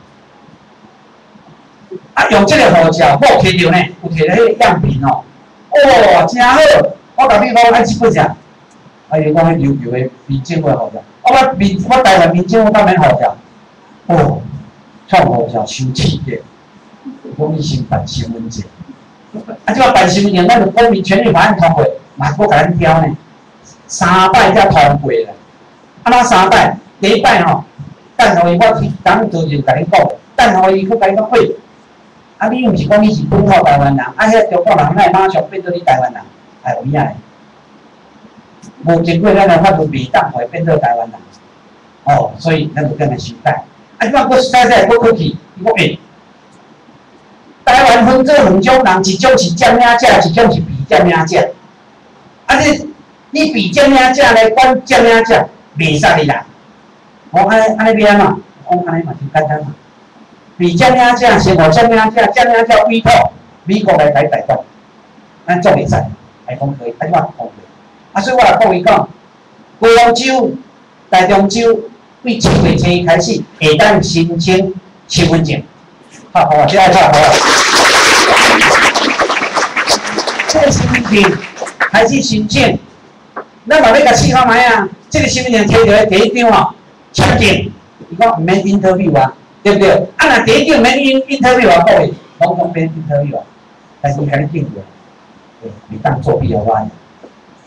A: 啊用这个护照，我有摕到呢，有摕到迄个样品哦，哦真好，我甲你讲，啊即本啥？啊伊讲迄琉球的民政府的护照，我我民我台湾民政府当然护照。哦，创护照收气的，讲你先办身份证，啊，即个办身份证，咱就公民权利法案通过，嘛搁甲咱挑呢，三摆才通过啦。啊，哪三摆？第一摆吼，等候伊我去当初就甲你讲，等候伊去甲你讲喂，啊，你毋是讲你是本土台湾人，啊，遐中国人哪会马上变做你台湾人？哎，有影诶，无经过咱的法律，袂当会变做台湾人。哦，所以咱就跟他修改。啊，即摆佫实在在佫过去，伊讲诶，台湾分做两种人，一种是占领者，一种是被占领者。啊，你你被占领者来管占领者，袂使你啦。我安尼安尼要安怎？我安尼嘛真简单嘛。被占领者是互占领者，占领者委托美国来台台管，咱做袂使，来讲可以，啊，即摆讲可以。啊，所以我来讲伊讲，高雄州、台中州。对七月初一开始，会当申请身份证。好，好，这爱好，好。这个身份证开始申请，咱嘛要甲试看卖啊。这个身份证摕到第一张哦，签证，伊讲毋免 interview 啊，对不对？啊，若第一张免 interview 啊，各位，拢讲免 interview 啊，但是伊甲你定着，对，袂当作弊啊，我。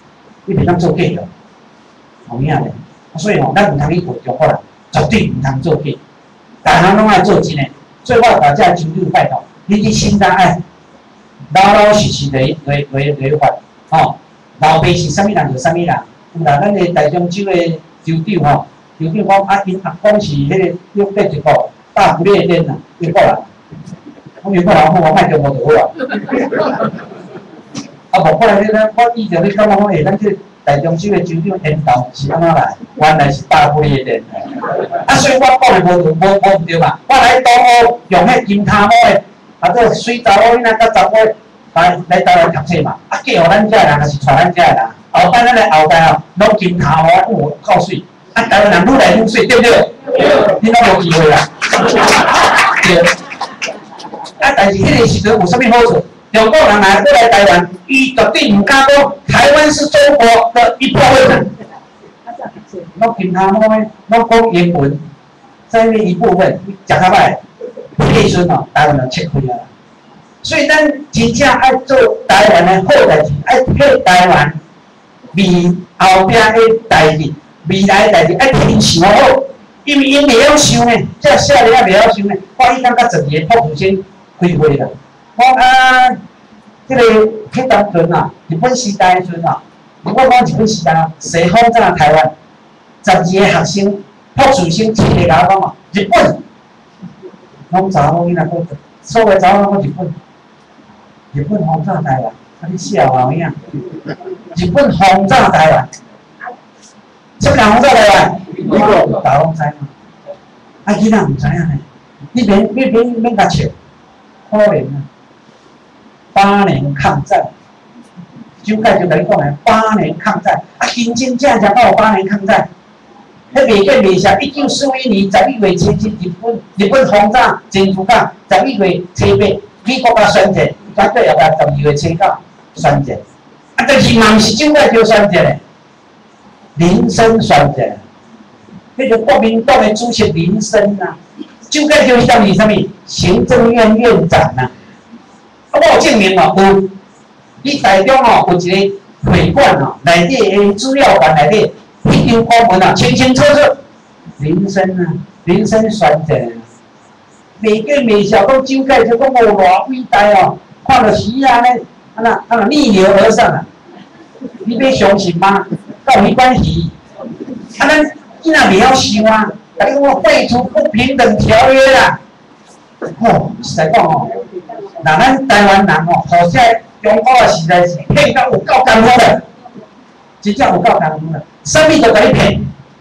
A: 你袂当做假的，有影咧。所以吼，咱毋通去过中国人，绝对毋通做假，逐项拢爱做真诶。所以我大家求求拜托，你伫心内爱老老实实来来来来发，吼，老爸是啥物人就啥物人。有啦，咱个台中州诶州长吼，州长讲啊，因阿公是迄个约过一个大不列颠啊，约过人。我约过人，我我卖中国就好啊。啊，无过来咧，我以前咧感觉讲，诶，咱这台中州诶州长领导是安怎来？原来是大不列颠。啊，所以我讲诶无无无毋对嘛。我来东欧用迄金塔某诶，啊，个水查某囡仔甲查某来来台湾读册嘛。啊，嫁互咱遮人，还是带咱遮人。后摆咱来后摆哦，拢金塔某，有够水。啊，台湾人愈来愈水，对不对？对。你拢无机会啦。对。啊，但是迄个时阵有啥物好处？中国人来过来台湾，伊绝对唔敢讲台湾是中国的一部分。我平常我我讲英文，在那一部分，食较歹，迄时阵哦，台湾人吃亏啊。所以咱真正爱做台湾的好代志，爱替台湾未后壁的代志、未来的代志，爱替因想好，因为因袂晓想呢，这少年仔袂晓想呢。我伊刚甲十二个博士先开会啦。我啊，即、这个迄当阵啊，日本时代时阵啊，如果讲日本时代啊，西方在台湾，十二个学生、博士生七个甲我讲嘛，日本，拢查某囡仔讲，所有查某讲日本，日本轰炸台湾，啊你笑啊有影？日本轰炸台湾，什么人轰炸台湾？美国，大家拢知嘛？啊囡仔毋知影呢，你免你免免甲笑，可怜啊！八年抗战，蒋介石就甲你讲诶，八年抗战，啊，真真正正到八年抗战。迄袂见袂写，一九四一年十一月初七，日本日本轰炸珍珠港，十一月初八，美国甲宣战，绝对后壁十二月初九宣战。啊，但是嘛毋是蒋介石宣战诶，林森宣战。迄个国民党诶主席林森啊，蒋介石当是啥物？行政院院长啊。啊，我有证明哦，有，伊台中哦有一个会馆哦，内底诶资料馆内底，迄张公文啊清清楚楚，林森啊，林森宣战啊，袂见袂晓讲蒋介石讲无偌伟大哦，看到时啊呢，啊那啊那逆流而上啊，你要相信吗？甲有关系？啊，咱囡仔袂晓想啊，甲你讲废除不平等条约啦，吼，实在讲吼。那咱台湾人吼，好些中国啊实在是骗到有够艰苦的，真正有够艰苦的，啥物都甲你骗。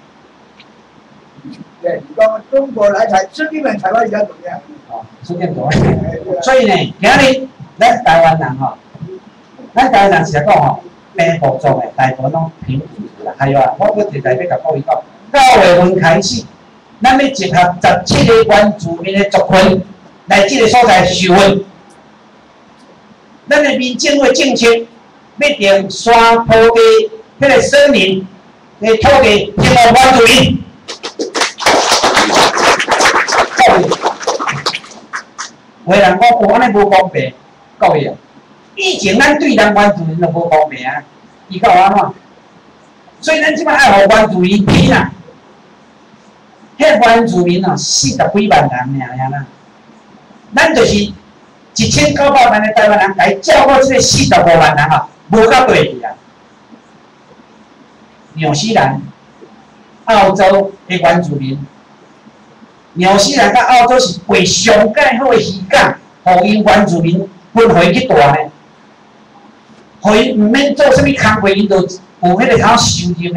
B: 对，你讲中国来台吃你们台湾人怎么样？
A: 哦，吃点多。所以呢，今日咱台湾人吼，咱台湾人实在讲吼，平服装的大部分拢平平啦。还有啊，我搁一代要甲各位讲，九月份开始，咱要集合十七个原住民的族群来这个所在受训。咱的民政的政策要定山坡地迄个森林的土地交予原住民。有人讲哦，安尼无公平，各位啊，以前咱对咱原住民就无公平啊，伊讲安怎？所以咱即摆爱互原住民拼啊！迄原住民哦，四十几万人尔啦，咱就是。一千九百万的台湾人，来照顾这个四十五万人啊，无到对去啊。纽西兰、澳洲的原住民，纽西兰甲澳洲是为上介好的渔港，互因原住民分回去住呢。互因毋免做啥物工课，因就有迄个通收入呢。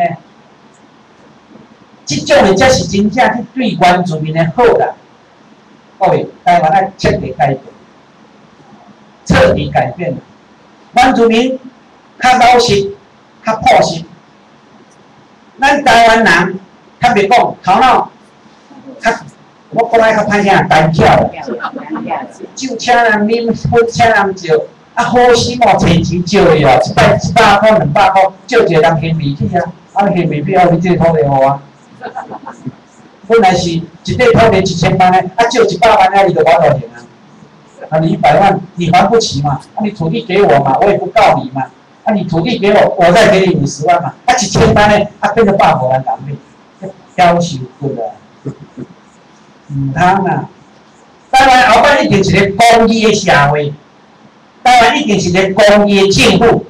A: 即种的才是真正去对原住民的好啦。各位，台湾爱彻底改变。彻底改变了，原住民较老实、较朴实。咱台湾人较袂讲头脑，较我讲来较歹听，单巧。酒请人啉，粉请人招，啊好心哦，找钱招伊哦，一摆一百块、两百块，招一个人嫌未起啊，啊嫌未必，啊你这个土地互我。本来是一块土地一千万的，啊招一百万的，伊就我多钱啊？啊，你一百万你还不起嘛？啊，你土地给我嘛，我也不告你嘛。 啊，你土地给我，我再给你五十万嘛。啊，一千万呢，啊变成百五万港币，夭寿骨啊！唔通啊！台湾后摆一定是一个公益的社会，台湾一定是一个公益的政府。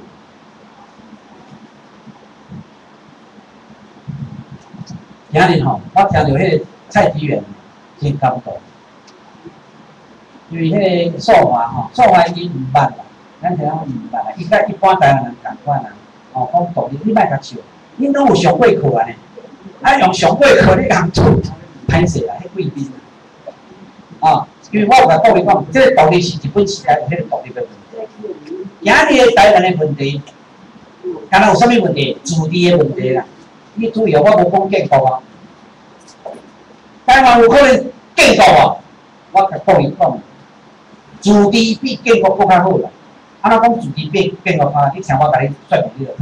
A: 今日吼，我听到迄个蔡议员真感动，因为迄个数码吼，数码已经唔捌啦，咱听讲唔捌啦，伊甲一般台湾人共款啊，吼讲道理，你莫甲笑，你拢有上过课安尼，啊用上过课你共做，歹势啦，迄贵宾啊，因为我有甲各位讲，这个道理是日本时代有迄个道理的问题，今日的台湾的问题，敢若有啥物问题？治理的问题啦。你注意哦，我无讲建国啊，台湾有可能建国啊，我甲各位讲，治理比建国更较好啦。安怎讲治理比建国较？你听我甲你说明，你就知。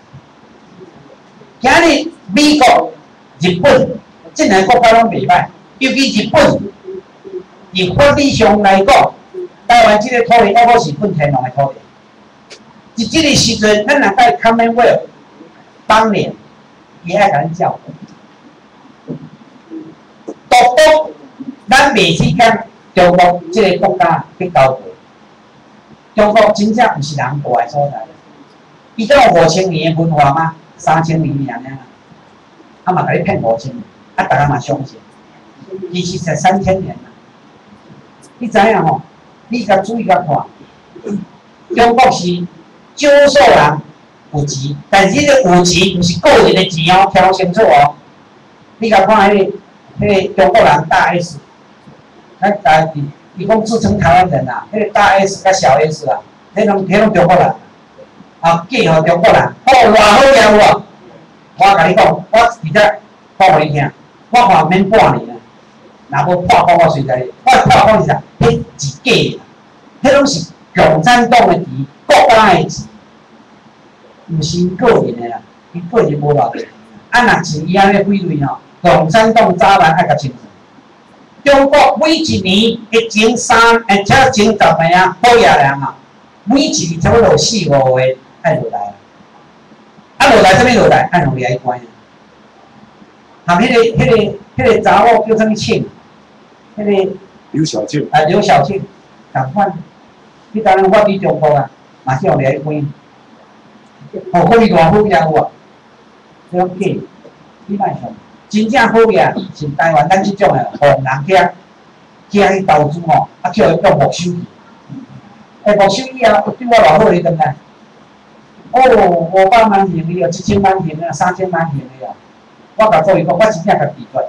A: 今日美国、日本这两个国家拢袂歹，尤其日本，以法理上来讲，台湾这个土地还阁是本天皇的土地。伫这个时阵，咱若甲 Commonwealth 当年。伊爱甲咱照顾，独独咱袂去甲中国即个国家去交配。中国真正毋是人住的所在，伊敢有五千年的文化吗？三千年尔尔，啊嘛甲你骗五千年，啊大家嘛相信，其实才三千年啦。你知影吼？你甲注意甲看，中国是少数人。有钱，但是这个有钱毋是个人的钱哦，挑清楚哦。你甲看迄、那个、迄、那个中国人大 S， 咱家己伊讲自称台湾人啊，迄、那个大 S 甲小 S 啊，迄拢迄拢中国人，啊，寄互中国人，哦，偌好业有啊！我甲你讲，我直接讲互你听，我看免半年啊，若无破讲我随在你，我破讲是啥？迄是假的，迄拢是共产党的钱，国家的钱。毋是个人的啦，伊个人无偌济。啊，若钱伊安尼费类吼，共产党早晚爱甲清楚。中国每一年会种三，而且种十个啊，好野人啊，每一年差不多四五个爱落来。啊，落来啥物落来？爱用掠去关。含迄个、迄个、迄个查某叫啥物庆？迄个
C: 刘小庆。
A: 啊，刘小庆，共款。迄当然我伫中国啊，嘛是用掠去关。哦，可以偌好业有啊！你讲假，你莫想，真正好业是台湾咱即种诶，互人遐遐去投资吼，啊叫伊叫没收益。诶，没收益啊，对我偌好你感觉？哦，五百万行的哦，一千万行的，三千万行的哦。我甲各位讲，我真正甲比出。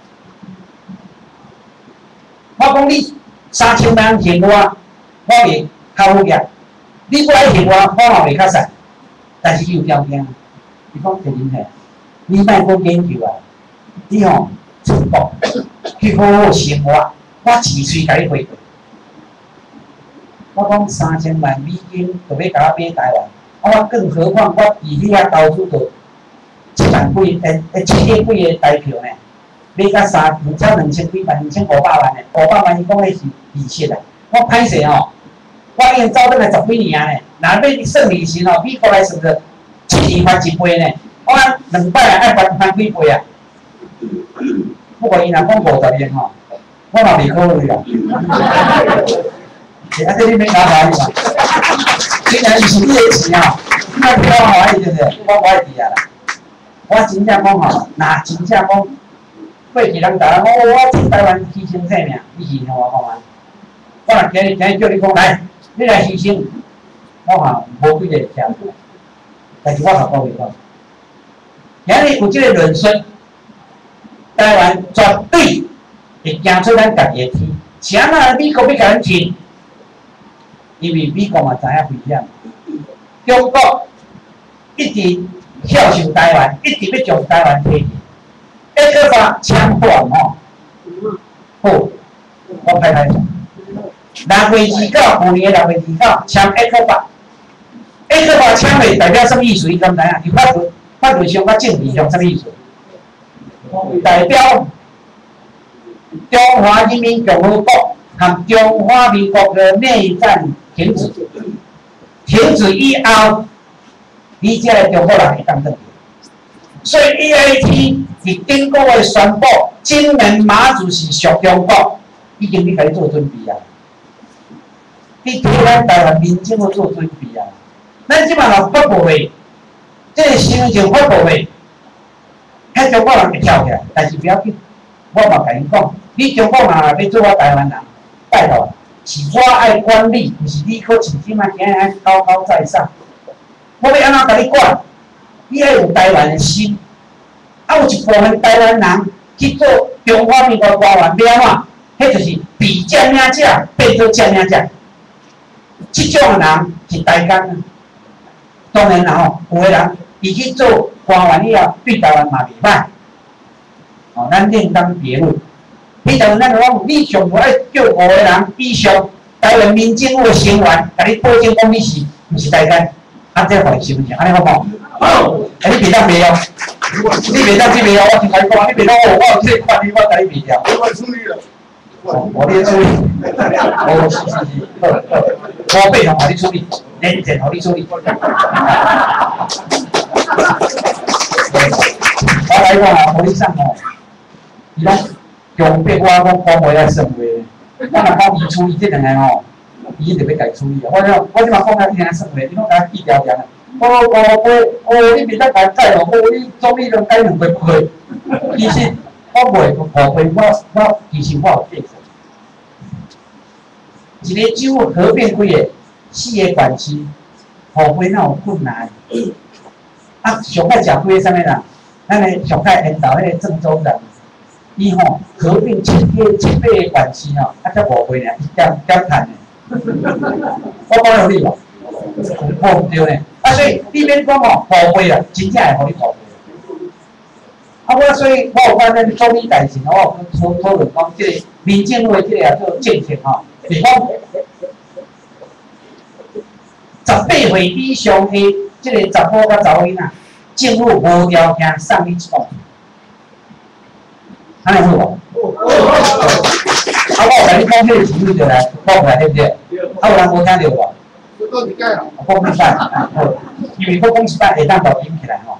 A: 我讲你三千万行我，我袂较好业；你过来行我，我嘛袂较善。但是有条件，你讲第二下，你莫讲研究啊，你吼出国去好好生活，我自随甲你回馈。我讲三千万美金，就要甲我买台湾，我更何况我伫遐投资着七万几，诶诶七千几个台票呢，买甲三，而且两千几万，两千五百万呢，五百万伊讲迄是利息啊，我歹势吼。我已经走倒来十几年呢，若要算利息吼，美国来算着七年翻一倍呢，我两摆爱翻翻几倍啊？不过伊若讲五十年吼，我嘛袂考虑啦。是啊，这你免搞怀疑嘛？既然伊是你的钱吼，你莫不要怀疑对不对？我怀疑啊啦。我真正讲吼，若真正讲，过去人甲我我我替台湾牺牲生命，你信我讲啊？我若今日今日叫你讲来。你来牺牲，我嘛无几个听，但是我甲各位讲，今日有即个论述，台湾绝对会行出咱家己的天。啥啊？美国要甲咱停，因为美国嘛知影危险，中国一直孝顺台湾，一直要将台湾摕去，一个法枪管吼，好，我拍拍手。六月二九，去年的六月二九签 A 克法，A 克法签的代表什么意思？你敢知影？伊法律法律上甲政治上什么意思？代表中华人民共和国和中华民国的内战停止，停止以后， 你这个中国人会当转去。所以 E A T 伫顶个月宣布，今年马祖是属中国，已经咧甲你做准备啊！你替咱台湾民政府做准备啊！咱即摆若发布的，即个新政发布的，迄中国人会跳起来，但是不要紧，我嘛甲你讲，你中国人要做我台湾人，拜托，是我爱管理，毋是你可像即摆今日高高在上。我要安怎甲你管？你要有台湾的心，啊，有一部分台湾人去做中华民国官员，要安怎？迄就是比占领者变做占领者，即种人是台奸啊。当然啦吼，有个人伊去做官员以后，对台湾嘛袂歹。哦，咱另当别论。迄阵咱讲，你上无爱叫五个人以上台湾民政府的成员，甲你保证讲你是毋是台奸，啊，这互伊身份证，安尼好无？好。啊，你袂当卖哦，你袂当去卖哦，我先甲你讲，你袂当哦，我有这个权利，我甲你卖掉。
B: 我处理了。
A: 哦，我咧处理。哦，是是是，好好，我背上互你处理，认真互你处理。我来讲啊，互你送哦，伊讲强迫我讲讲话来算话，我若讲伊处理这两个哦，伊一定要家处理啊。我讲我即马讲甲伊安尼算话，你拢甲记条条啊。我我我哦，你袂当甲改哦，我你总理拢改两回不去。其实我袂后悔，我我其实我有变数。一个州合并几个四个管区，后悔哪有困难？啊，上海食几个啥物人？咱个上海领导迄个郑州人，伊吼合并七个七八个管区吼，啊才五岁呢，伊减减趁呢。我讲有理无？无毋对呢。啊，所以你免讲吼后悔啦，真正会互你后悔。啊，我所以我有甲咱总理大臣哦，讨讨论讲，即个民政府的即个啊做政策吼，是讲十八岁以上的即个查甫甲查某囡仔，政府无条件送你一栋。安尼好无？啊，我有甲你讲迄个时阵就来讲出来，对不对？啊，有人无听着无？我讲一摆，好，因为我讲一摆会当录音起来吼。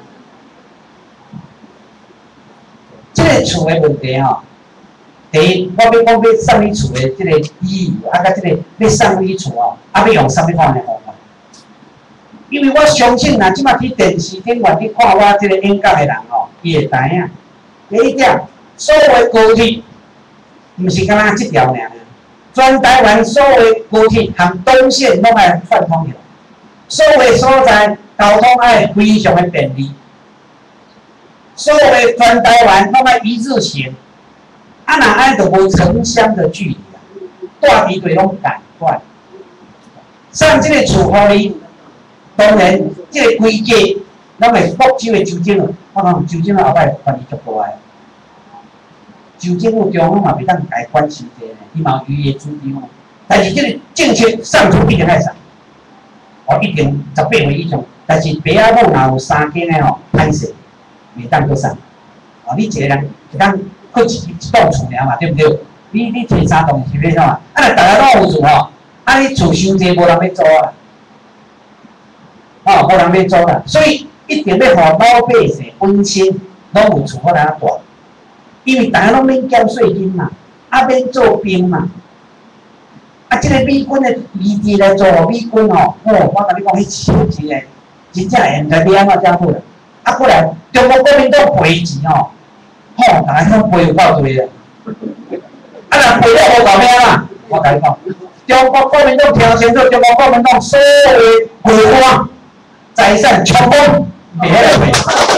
A: 即个厝的问题吼，第一，我要讲要送你厝的即个意义，啊，甲即个要送你厝哦，啊，要用啥物款的方法？因为我相信啦，即马去电视顶面去看我即个演讲的人吼，伊会知影。第一点，所有的高铁，毋是敢若即条尔。全台湾所有的高铁含东线拢爱贯通去，所有的所在交通爱非常的便利，所有的全台湾拢爱一日行，啊，若安尼就无城乡的距离啦，大地对拢赶快。上这个厝互你，当然这个规价，咱个福州的州政府，我讲州政府后摆权力足大个。州政府中央嘛袂当家管伤济呢，伊嘛有伊个主张。但是即个政策送出一定爱送，哦，一定十八岁以上。但是爸仔母若有三间的吼，歹势，袂当搁送。哦，你一个人一当搁一一栋厝尔嘛，对不对？你你摕三栋是要怎啊？啊，若大家拢有厝吼，啊，你厝伤济，无人要租啊。哦，无人要租啦，所以一定要互老百姓本身拢有厝好通住。因为大家拢免缴税金嘛，啊免做兵嘛，啊，即、這个美军的基地来做美军哦，哦，我甲你讲，迄钱真诶，真正会毋知要安怎遮好啦。啊，过来中国国民党赔钱哦，吼，大家拢赔有够多啊。啊，若赔了无搞咩啦？我甲你讲，中国国民党挑选做中国国民党所有的国花财产全部袂晓来赔。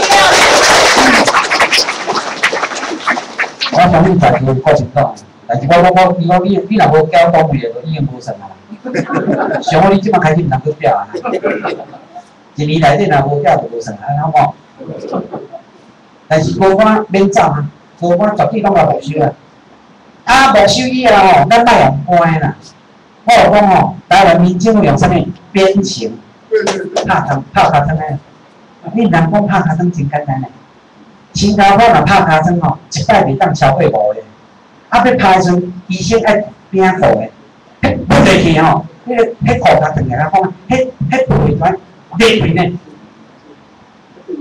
A: 我相信在座国民党，但是我我我，你讲你你若无缴党费的，就已经无算啊。像我你即摆开始毋通去缴啊，一年内底若无缴就无算啊，好无？但是高官免走啊，高官绝对拢来没收啊。啊，没收以后吼，咱莫用关啦。我有讲吼，台湾民政府用啥物编程拍汤拍卡汤诶，你人讲拍卡汤真简单诶。新加坡若拍尻川吼，一摆袂当超过五个。啊，要拍阵，医生爱拼裤的，迄不落去吼，迄个迄裤脚断个啦，讲迄迄腿团裂开呢，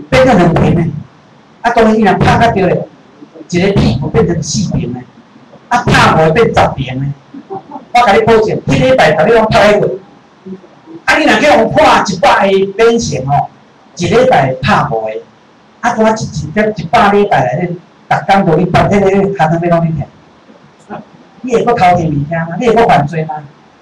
A: 变成两平诶，啊，当然伊若拍较着咧，一个屁股变成四平诶，啊，拍无变十平诶。我甲你保证，一礼拜逐日拢拍迄个。啊，你若叫人破一百个变形吼，一礼拜拍无个，啊，拄啊一一只一百礼拜内底，逐工无你办迄个骹汤要拢你摕，你会阁偷摕物件吗？你会阁犯罪吗？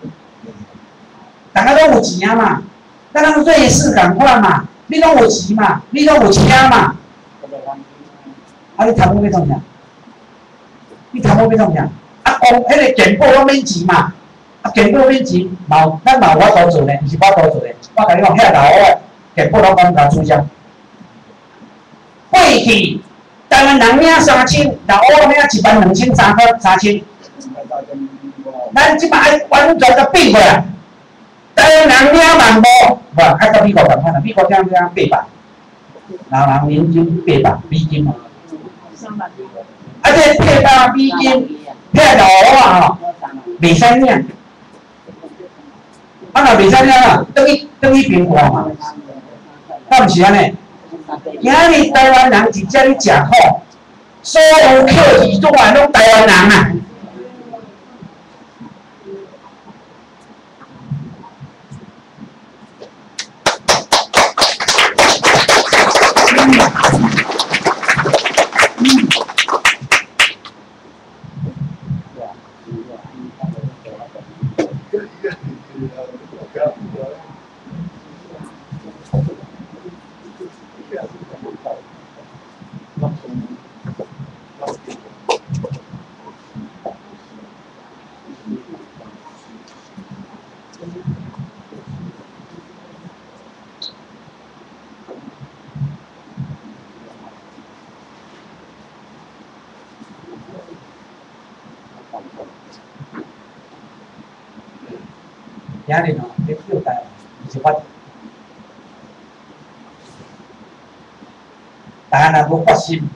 A: 大家拢有钱啊嘛，咱咱瑞士共款嘛，你拢有钱嘛，你拢有车嘛，啊，你贪污要创啥？你贪污要创啥？啊，公迄个健保拢免钱嘛。啊，健保免钱，嘛咱嘛有法度做呢，毋是我度做呢。我甲你讲，遐老黑健保拢讲甲取消。过去台湾人领三千，老黑领一万两千三块三千。咱即摆爱完全甲变过来，台湾人领万无，无啊，甲美国共款啦，美国领领八百，老人年金八百美金嘛。啊，这八百美金，遐老黑吼，袂使领。啊，若袂使领啊，等于等于平看嘛，敢毋是安尼？今日台湾人真正咧食好，所有客语都还拢台湾人啊。今日吼，你叫台湾，毋是我。台湾人无决心。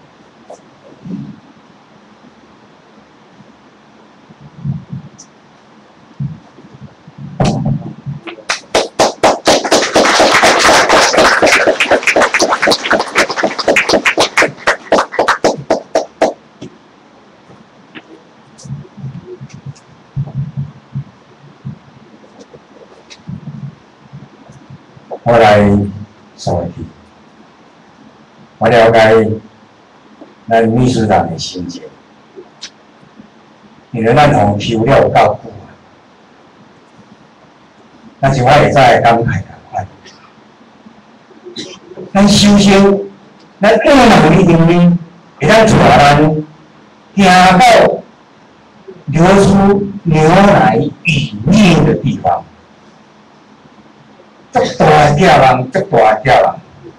C: 我来说一句，我了解咱秘书长的心情，因为咱互欺负了有够久啊。但是我会再感慨感慨，咱首先，咱五万里里面，会当带咱听到流出牛奶饮料的地方。足大个囝人，足大个囝人。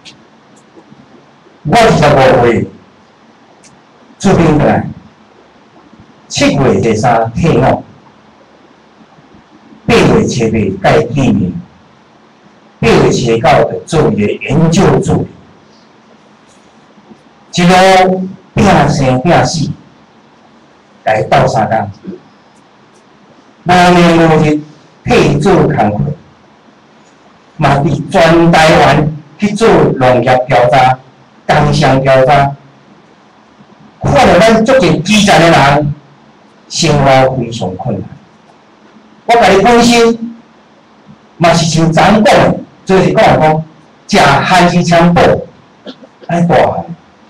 C: 我二十五岁出兵回来，七月第三退伍，八月七八改见面，八月七九就做伊个研究助理，一路拼生拼死，来斗三工，无年无日替做工课。嘛，伫全台湾去做农业调查、工商调查，看到咱足侪基层的人生活非常困难。我甲你分析，嘛是像昨讲的，就是讲讲食汉字枪宝，安大汉。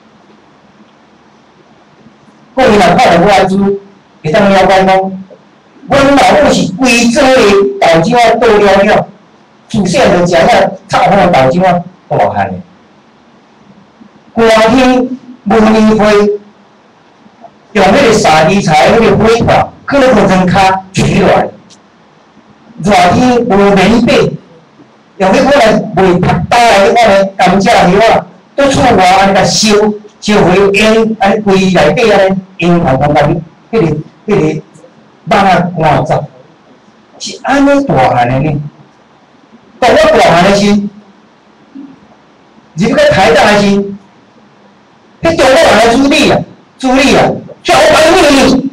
C: 过伊若看到我的书，会当了解讲，阮老母是规做的豆浆啊倒了了。自细汉就食遐炒好豆浆啊，大汉的。寒天无年花，用迄个沙地菜迄个火把，去咧火针骹取落来。热天无棉被，用迄个来卖晒倒的迄个甘蔗叶啊，搁厝外安尼甲烧，烧回烟，安尼规内底安尼烟红红甲你迄个迄个肉啊赶走，是安尼大汉的呢。当我大汉的时，入去台大的时，迄中国人的助理啊，助理啊，叫我讲你，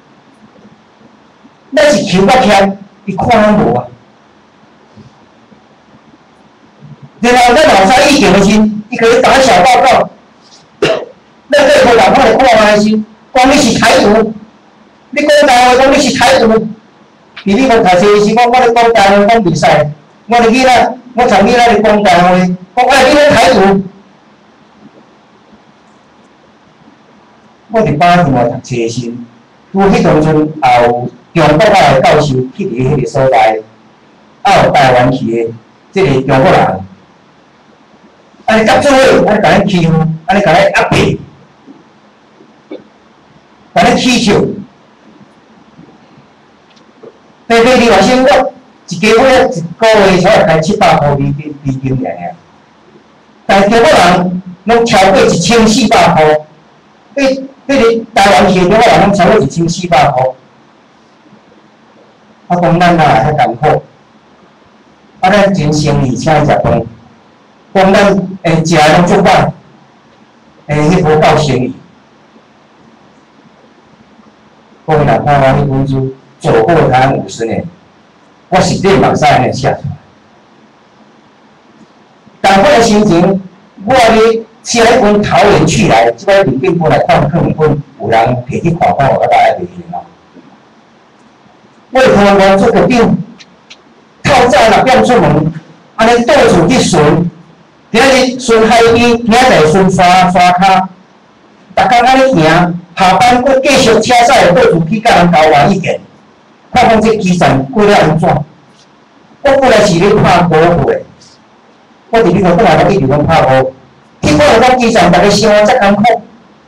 C: 咱是求甲欠，伊看咱无啊。然后咱后生以前的时， 伊可以打小报告，咱对头人看来看卖是，讲你是台独，你讲台话讲你是台独，伫你无读册时，我我咧讲台话讲袂使，我哋囡仔，我从囡仔咧讲台话，讲哎你咧台独，我伫巴黎读册时，拄迄当阵也有中国仔的教授去伫迄个所在，也有台湾去的即个中国人。安尼合作伙，安尼甲咱欺负，安尼甲咱压迫，甲咱乞笑。平平二外生我一家伙一个月才会开七百块美金美金尔尔，但中国人拢超过一千四百块，迄迄个台湾去的中国人拢超过一千四百块。啊，讲咱哪会遐艰苦？啊，咱真生意请伊食饭。讲咱诶食诶拢足歹，诶迄无够生意。讲若看我迄本书走过台湾五十年，我是立马在安尼写出来。同款诶心情，我咧写迄本《桃园去来》，即摆里面本来看课本有人摕去看看，我大概袂记咯。我台湾做个长，透早六点出门，安尼到处去巡。今日巡海边，明仔载巡山山骹，逐工安尼行，下班佫继续车驶到处去甲人交换意见，看讲这基层过了安怎？我本来是咧拍鼓的，我伫美国本来都一直拢拍鼓，结果我讲基层逐个生活遮艰苦。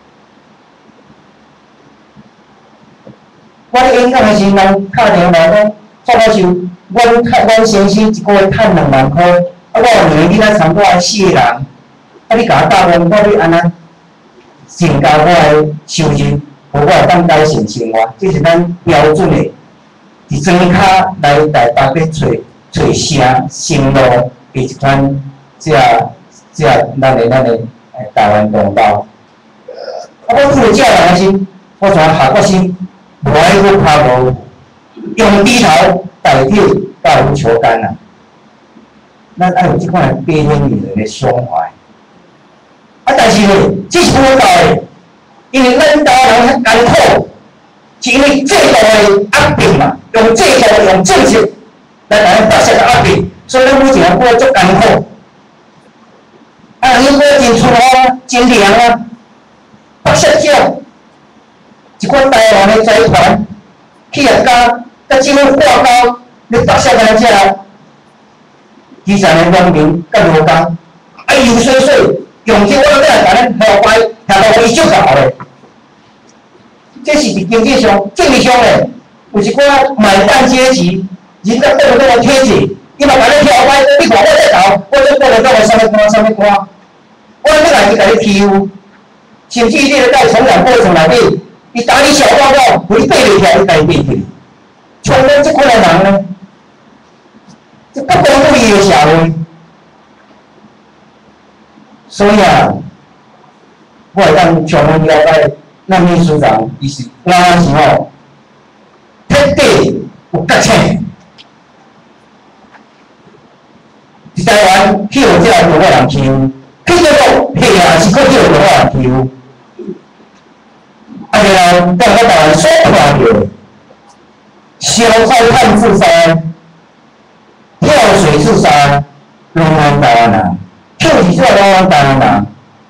C: 我咧演讲的时，人打电话来讲，做好像阮阮先生一个月趁两万块。啊！我有两个囡仔参我四个人，啊！你甲我答应，我要安怎增加我的收入，互我会当改善生活，这是咱标准的。伫庄脚来台北咧找找城生路的一款这这咱的咱的台湾同胞。啊！我做这人时，我全下决心，无爱去拍无，用低头代替高尔夫球杆啊！咱爱有即款悲天悯人的胸怀，啊！但是呢，这是无够的，因为咱台湾人较艰苦，是因为制度的压迫嘛，用制度、用政策来甲咱百姓的压迫，所以咱每一个人过足艰苦。啊，人过真出啊，真凉啊，百姓少，一款台湾的财团、企业家、甲政府挂钩，你百姓安怎食？基层的农民甲劳工，啊油水水，用这我来甲咱后摆，下落去足够的。这是伫经济上、政治上的，有一寡买办阶级，人家对不对的体制，伊嘛甲咱后摆，你看我在搞，我这过来到来啥物看啥物看，我要来去甲你欺负，甚至你咧在成长过程内底，伊打你小报告，互你爬袂起来，伊家己爬起来。像咱这款的人呢？这不公不义的社会，所以啊，我会当充分了解咱秘书长，伊是哪时候彻底有觉醒。伫台湾去互这个中国人欺负，去中国屁啊是去互中国人欺负，啊然后在我台湾所看到，小财探自杀。跳水自杀，拢咱台湾人；跳是做拢咱台湾人。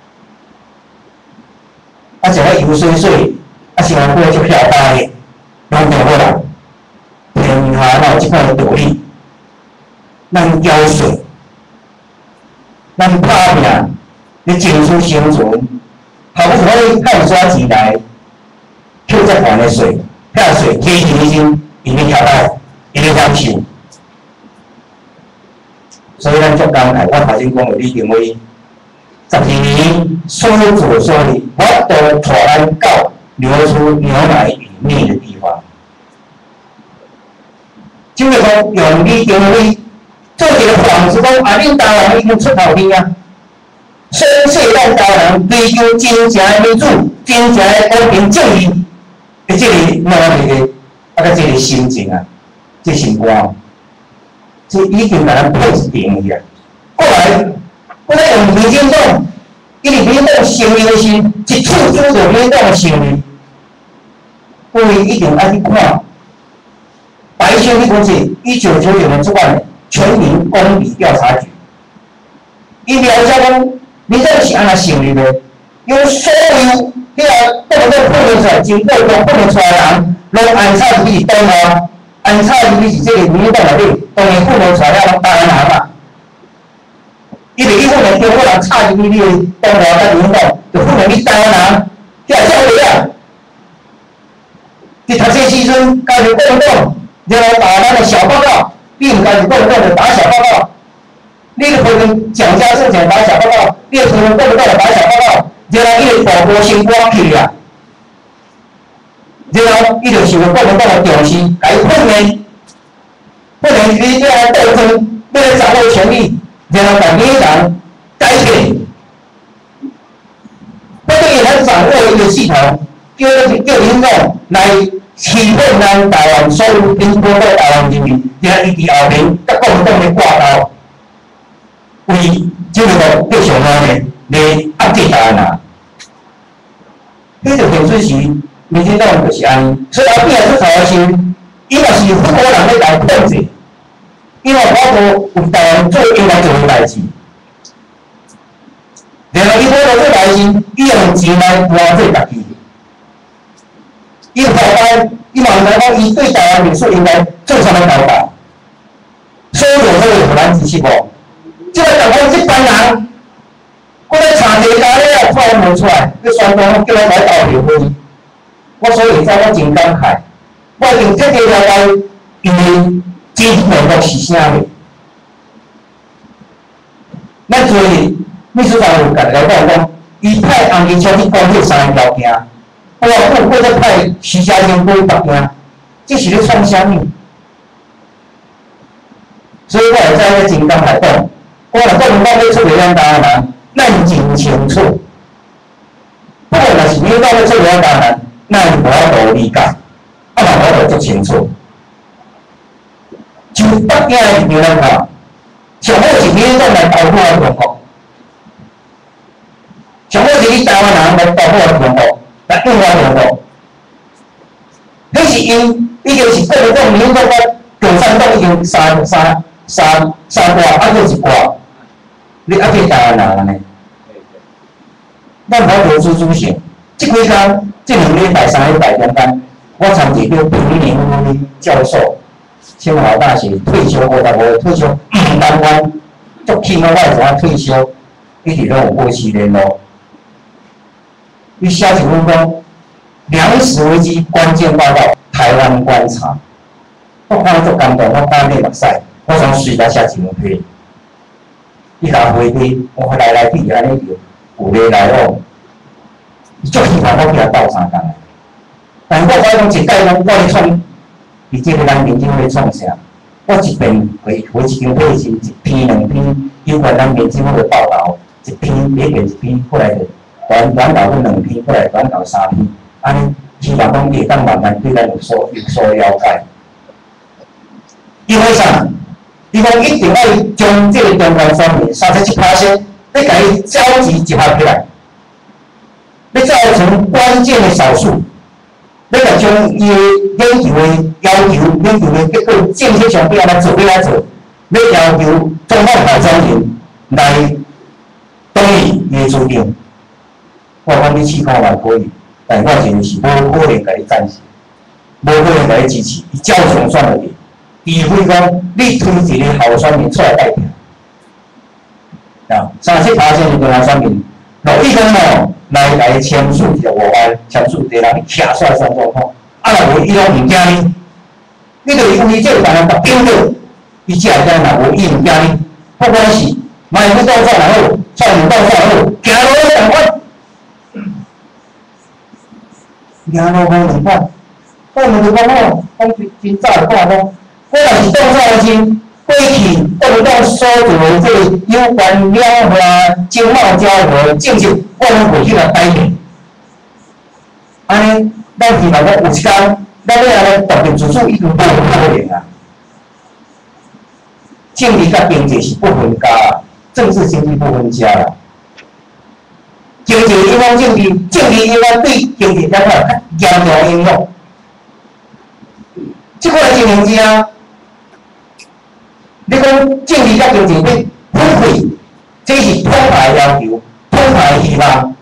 C: 啊，像我游水水，啊，生活过足漂亮的，拢中国人。天下哪有即款的道理？咱交税，咱打拼，你争取生存，好不容易赚刷钱来，扣这还的税，遐税提起起身，伊咧交代，伊咧享受。所以咱足感慨，我头先讲的李登辉，十二年所作所为，我都带咱到流出牛奶与蜜的地方。就是讲用李登辉做一个幌子，讲啊，恁台湾已经出头天啊，宣示咱台湾人追求真正的民主、真正的公平正义的这个努力的啊，甲这个心情啊，这心肝。这已经甲咱配一平去啊！过来， 我咧用民进党，因为民进党成立的是一处主导民进党的成立，各位一定要去看。白先那本是一九九九年出版的《全民公理调查局》，伊了解讲民进党是安怎成立的，有所有迄个动不动判断出来，经过中判断出来的人，拢安插入去党内，安插入去是这个民进党内底，当然判断出来了，拢台湾人嘛。伊袂去判断中国人插入去你的党内甲民进党，就判断你台湾人，遐少年啊！伫读册时阵加入共党，然后打咱的小报告，你毋加入共党就打小报告。你个可能蒋家政权打小报告，你个可能共党就打小报告，然后伊就大波先关起啊，然后伊就受到共党的重视，甲伊训练，训练你要来斗争，要来掌握权力，然后把民进党改变。不对，伊来掌握一个系统，叫叫民众来欺骗咱台湾所有贫苦的台湾人民，然后伊伫后面甲共党咧挂钩。为这个继续安尼来压制台湾人，迄就显准是民进党就是安尼。所以后壁出头的时候，伊若是富国人咧来控制，伊嘛无无为台湾做应该做的代志。然后伊无做这代志，伊用钱来换做家己。伊后摆，伊嘛毋知讲伊对台湾民众应该做啥物交代，所有所有互咱支持无。即个台湾这班人，我咧查地家咧，看无出来，你宣传叫我来投票分，我所以在我真感慨，我已经彻底了解，因为真面目是啥物。咱做秘书长有甲大家讲讲，伊派红旗车去攻击三个条件，我讲或者派徐家清去北京，这是咧创啥物？所以我会在咧真感慨讲。我若讲民党要出卖咱台湾人，咱真清楚。不过若是民党要出卖咱台湾人，咱无法度理解，啊嘛无法度做清楚。就北京的立场来看，上好是民党来保护咱中国，上好是你台湾人来保护咱中国，来拥护中国。迄是因已经是国民党、民进党、共产党已经三三三三挂，啊，佫一挂。你压制台湾人安尼，咱无投资主席，即几天、即两礼拜、三礼拜中间，我参加叫平林的教授，清华大学退休，五十五退休，唔甘愿，足轻我我怎退休，一直拢有保持联络。伊写一份讲粮食危机关键报告，台湾观察，我看足感动，我看咧目屎，我想随他写一份批。伊甲回批，我来来去安尼就有咧来往，伊足喜欢我甲斗相共诶。但我发讲一解讲，我咧创，伊即个咱民众咧创啥？我一边回回一张批是一篇两篇有关咱民政府诶报道，一篇每篇一篇，过来就短短到两篇，过来短到三篇，安尼希望讲会当慢慢对咱有所有所了解。因为啥？伊讲一定要将这个中国方面三十七趴先，要甲伊召集集合起来，要造成关键的少数，要甲将伊的研究的要求、研究的结果、政策上边来做要来做，要要求中方候选人来同意伊的主张。我讲你试看嘛可以，但我认为是无可能甲你赞成，无可能甲你支持，伊照常选落去。除非讲你推一个候选人出来代表，啊，三十趴先是中候选人，陆毅讲吼来来签署一个外湾签署，一个人徛出来选总统，啊，若无伊拢毋惊你，你著有伊这有人目标着，伊只会讲若无伊毋惊你，不管是卖不到算也好，串唔到算也好，行路都同款，行路无同款，我问你讲吼，讲真早就讲讲。我若是当作是过去国民党所做的这个有关两岸经贸交流的政策，我拢袂去来改变。安尼，咱希望讲有一天，咱要安尼独立自主，已经无可能啊。政治甲经济是不分家啊， 政治经济不分家啦。经济影响政治，政治影响对经济才有较严重影响。这个情形之下，你讲政治甲经济要分开，这是统派要求、统派希望。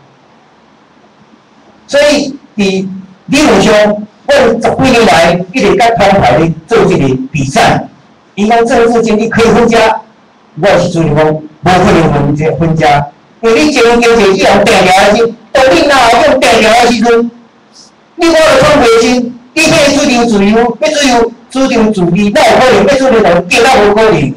C: 所以，伫理论上，我十几年来一直甲统派咧做这个比赛。伊讲政治经济可以分家，我是主张讲无可能分家分家，因为你经经济只用定调的时，当你哪有用定调的时阵，你我着创袂成，你要主张自由，要主张主张自义，哪有可能？要主张就见到无可能。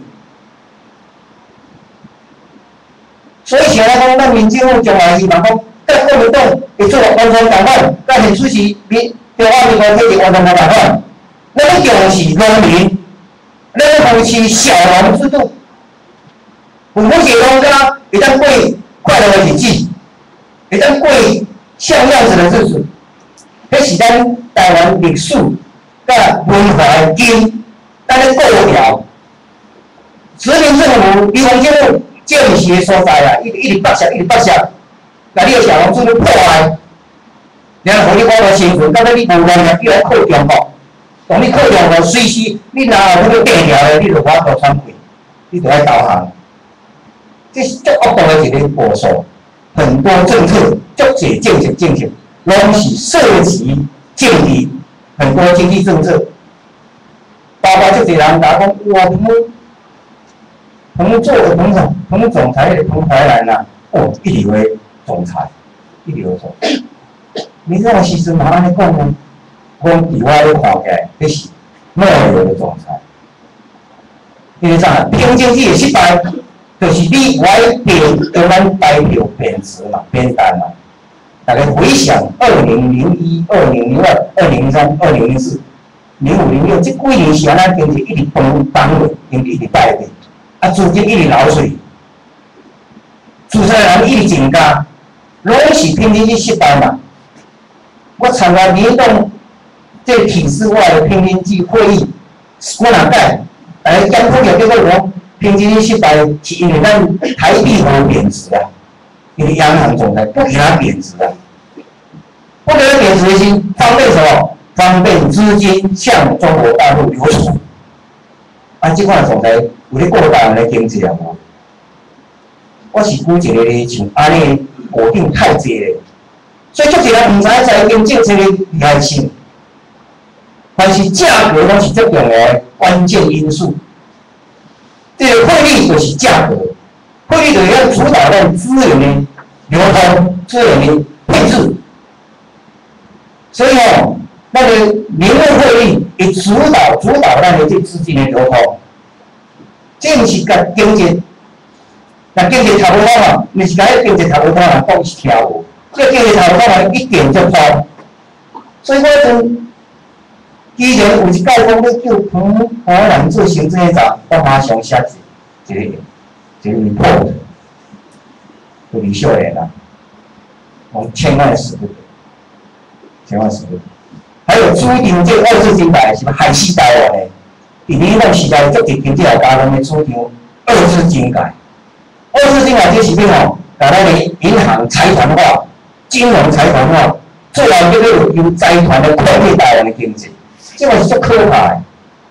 C: 所以现在讲，咱民政府将来是望讲，甲国民党会做完全相反，甲现出时民中华民国体制完全相反。咱要重视农民。咱要扶持小农制度，有福祉农家会当过快乐的日子，会当过像样子的日子，迄是咱台湾历史甲文化的根，咱咧顾条。殖民政府、地方政府建设的所在啊，一直一直剥削，一直剥削，甲你的小农制度破坏，然后你讲的生存，到尾你无农业，你来靠中国。当你靠中国，随时你若有迄个定调的，你就法度喘气，你就爱投降。这是足恶毒的一个步数，很多政策、足侪政策、政策，拢是涉及政治，很多经济政策，包括足侪人甲讲，哇，彭彭做的彭总，彭总裁的彭台来呐，哦，一直为总裁，一直为总裁。你这个时阵嘛安尼讲呢？讲伫我咧看起来，迄是懦弱的总裁。因为啥？拼经济的失败，就是你我变跟咱代表贬值嘛，变淡嘛。大家回想二零零一、二零零二、二零零三、二零零四、零五、零六，这几年是安咱经济一直崩崩落，经济一直败落，啊，资金一直流水，自产人一直增加，拢是拼经济失败嘛。我参加民党。这体制外的拼经济会议，我哪改？来监督了，结果讲拼经济失败，是因为咱台币无贬值啊，因为央行总裁不给它贬值啊，不给它贬值的是方便什么？方便资金向中国大陆流出。啊，这款总裁有咧过大人的经济啊无？我是估一个咧，像安尼固定太济咧，所以足侪人毋知影财经政策的厉害性。但是价格拢是最重要的关键因素。这个汇率就是价格，汇率就是要主导咱资源的流通、资源的配置。所以哦，那个名目汇率会主导主导咱的这资金的流通。这毋是甲经济，甲经济差不多嘛，毋是甲迄经济差不多人讲是跳舞，这经济差不多人一点就通。所以我从以前有一届讲要叫彭彭人做行政院长，我马上写一个一个一个 report， 就李秀莲啊，我千万死不得，千万死不得。还有注定这二次金牌是海西台湾的，伫你迄时代足伫经济学家拢咧主张二次金牌。二次金牌这是咩吼？把咱的银行财团化、金融财团化，做到叫做由财团来控制台湾的经济。这个是足可怕的，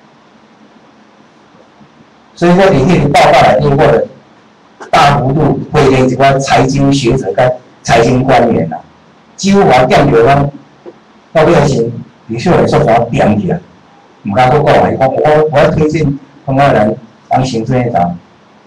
C: 所以说你迄个报告内面，我的大幅度回应一寡财经学者跟财经官员啦，几乎我点着讲，到尾时李秀莲说我点去啊，唔敢佫讲，伊讲我我要推荐彭淮南当行政院长，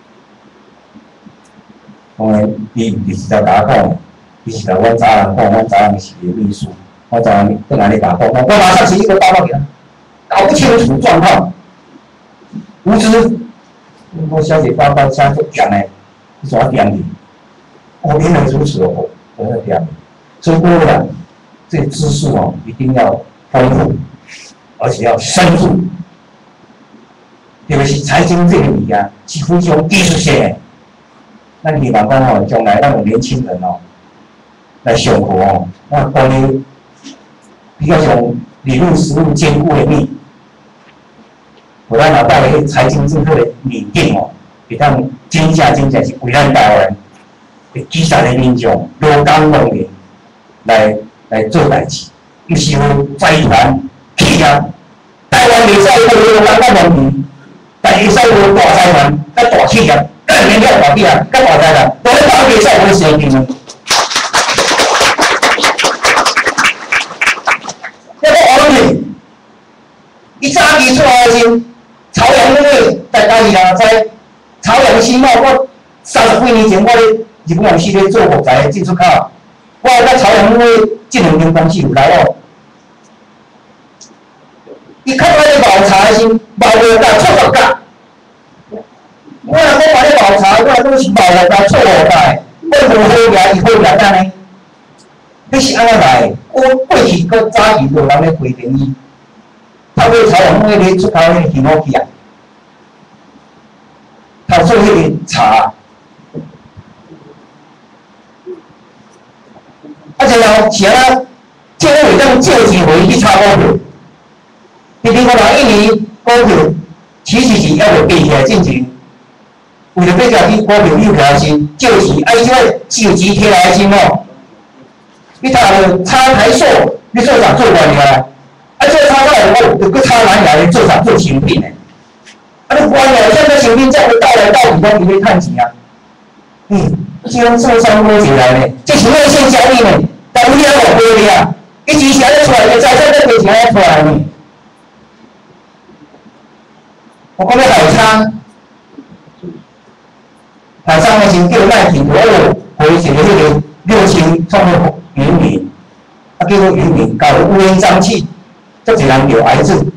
C: 当然伊毋是在甲我讲，伊是甲阮查人讲，阮查人是伊秘书。我早上在哪里打工？我马上写一个报告给他，搞不清楚状况，无知。我小姐报告下就讲呢，你说要点你，哦，原来如此哦，我在点你。所以各位啊，这知识哦一定要丰富，而且要深入。特别是财经这个物件，几乎是用技术性的。咱希望讲哦，将来咱有年轻人哦来上课哦，那关于比较像理论实务兼顾的力，我咱脑袋的财经政策的拟定哦， 会当真正真正是为咱台湾的基层的民众劳工农民来来做代志，毋是有财团企业。台湾袂使有劳工甲农民，但会使有大财团甲大企业，咱免了大企业甲大财团，都咧打袂使有生计。那个王女，伊早期出来时，朝阳那个大家是人知，朝阳新贸，我三十几年前我咧日本公司咧做木材进出口，我甲朝阳那个这两间公司有来往。伊较早咧茅茶时，茅五甲错十甲。我若讲买咧茅茶，我若讲是茅五甲错五甲，我无好名，伊好名安尼。你是安怎来？我过去搁早期有人咧规定伊，透过朝阳迄个出口迄个鱼毛器啊，头做迄个茶。啊，然后是啊，政府会当借钱互伊去炒股票。比如讲，人印尼股票其实是还未爬起来进前，为了要甲你股票有起来时，借钱，啊，伊即个借钱摕来时吼。你读了插台塑，你做啥做完了？啊，做插台我就搁插蓝牙，做啥做成品的？啊，你关了，现在成品才会到来到底讲伊要趁钱啊。嗯，这种做商摸起来呢，这是内线交易呢，但有了无赔的啊，伊之前咧出来的财产咧赔钱咧出来呢。我讲咧海昌，海昌的先叫赖品，我有回一个迄个六千创作渔民，啊叫做渔民，搞得乌烟瘴气，足侪人有癌症。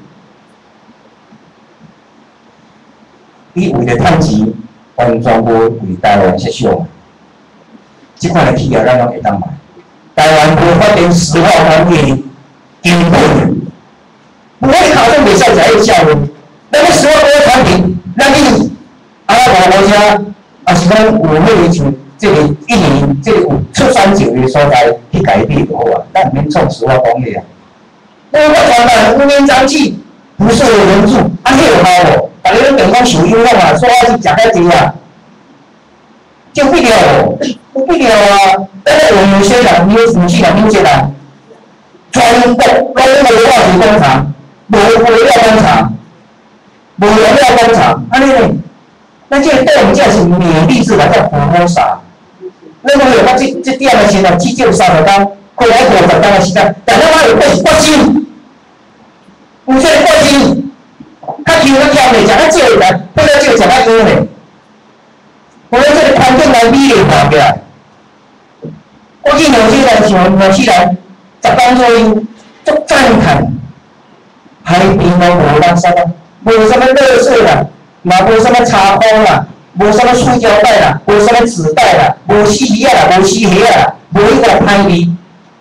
C: 伊为了趁钱，完全无为台湾设想。即款的企业咱拢会当买。台湾无发展石化工业根本，无可考证袂使才有效率。咱个石化工业产品，咱去阿拉伯国家，也是讲有迄个像。这个印尼，这个有出产石油的所在去改变就好啊，咱毋免创石化工业啊。我我传达乌烟瘴气，不受人住，啊，迄有效无？大家拢讲讲受影响啊，说我是食较济啊，就不了无？不不了啊！但是有些人，有有些人有些人，全国拢无化学工厂，无无料工厂，无原料工厂，安尼呢？咱这个对我们讲是勉励制来叫普通啥？咱讲有我这这点的时候，至少三十天，过来五十天的时间，但咱我有决决心，有这个决心，较强较强嘞，食较少嘞，不了少食较多嘞，我这个环境来美丽化起来。我去纽西兰像纽西兰十天左右，足赞叹，海边拢无垃圾啊，无什么垃圾啦。嘛无啥物茶包啦，无啥物塑胶袋啦，无啥物纸袋啦，无洗衣啊啦，无洗鞋啊，无迄个歹味，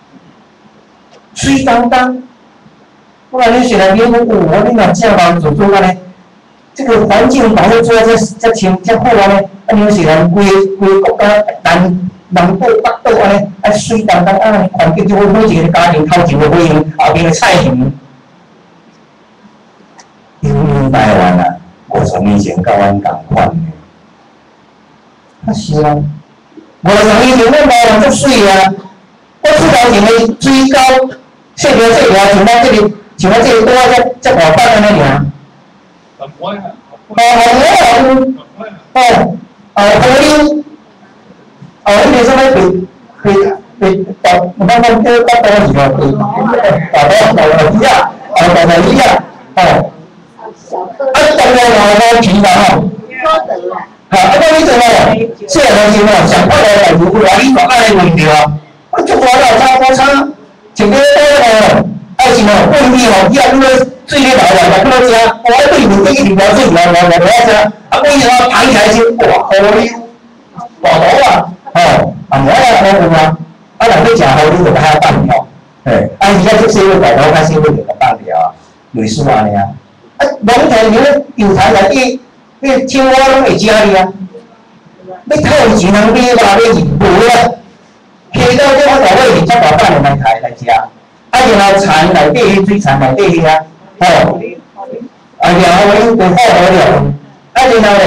C: 水当当。我讲你虽然你讲有，我你若这样做做安尼，这个环境保护做啊，这这清这好安尼，啊你虽然规规国家南南岛北岛安尼，啊水当当安尼环境就好，每一个家庭头前的花园，后边的菜园，因为台湾啊。五十年前甲阮同款的，啊是啊，五十年前咱台湾足水啊！我出头前的水沟，细条细条，像咱这个，像咱这个多啊，才才大板安尼尔。哦，红毛红，哦，哦，河溜，哦，迄个什么北北北大，我讲讲叫大多是哦，北大多大多鱼啊，哦大多鱼啊，哦。啊，当然啦，我平常吼，哈，啊，讲你做吼，细汉时吼，上快乐代志，有来你讲安尼问着啊，我足大了，差无差，穿个短吼，爱是吼，过去吼，伊啊，拄咧水咧流来，来拄咧食，我爱对面顶一条水流流流流啊食，啊，过去吼，排起来先，哇，好溜，大肚啊，吼，啊，无爱好有啊，啊，若要食好溜就较遐放吼，嘿，啊，而家即细个大肚，较细个就放了啊，类似安尼啊。啊，农田你咧油田内底，迄青蛙拢会食哩啊！要透钱通买吧，买是无啊。溪到这我大尾是才大板来抬来食，啊，然后田内底迄水田内底迄啊，吼，啊，然后阮就好好了，啊，然后咧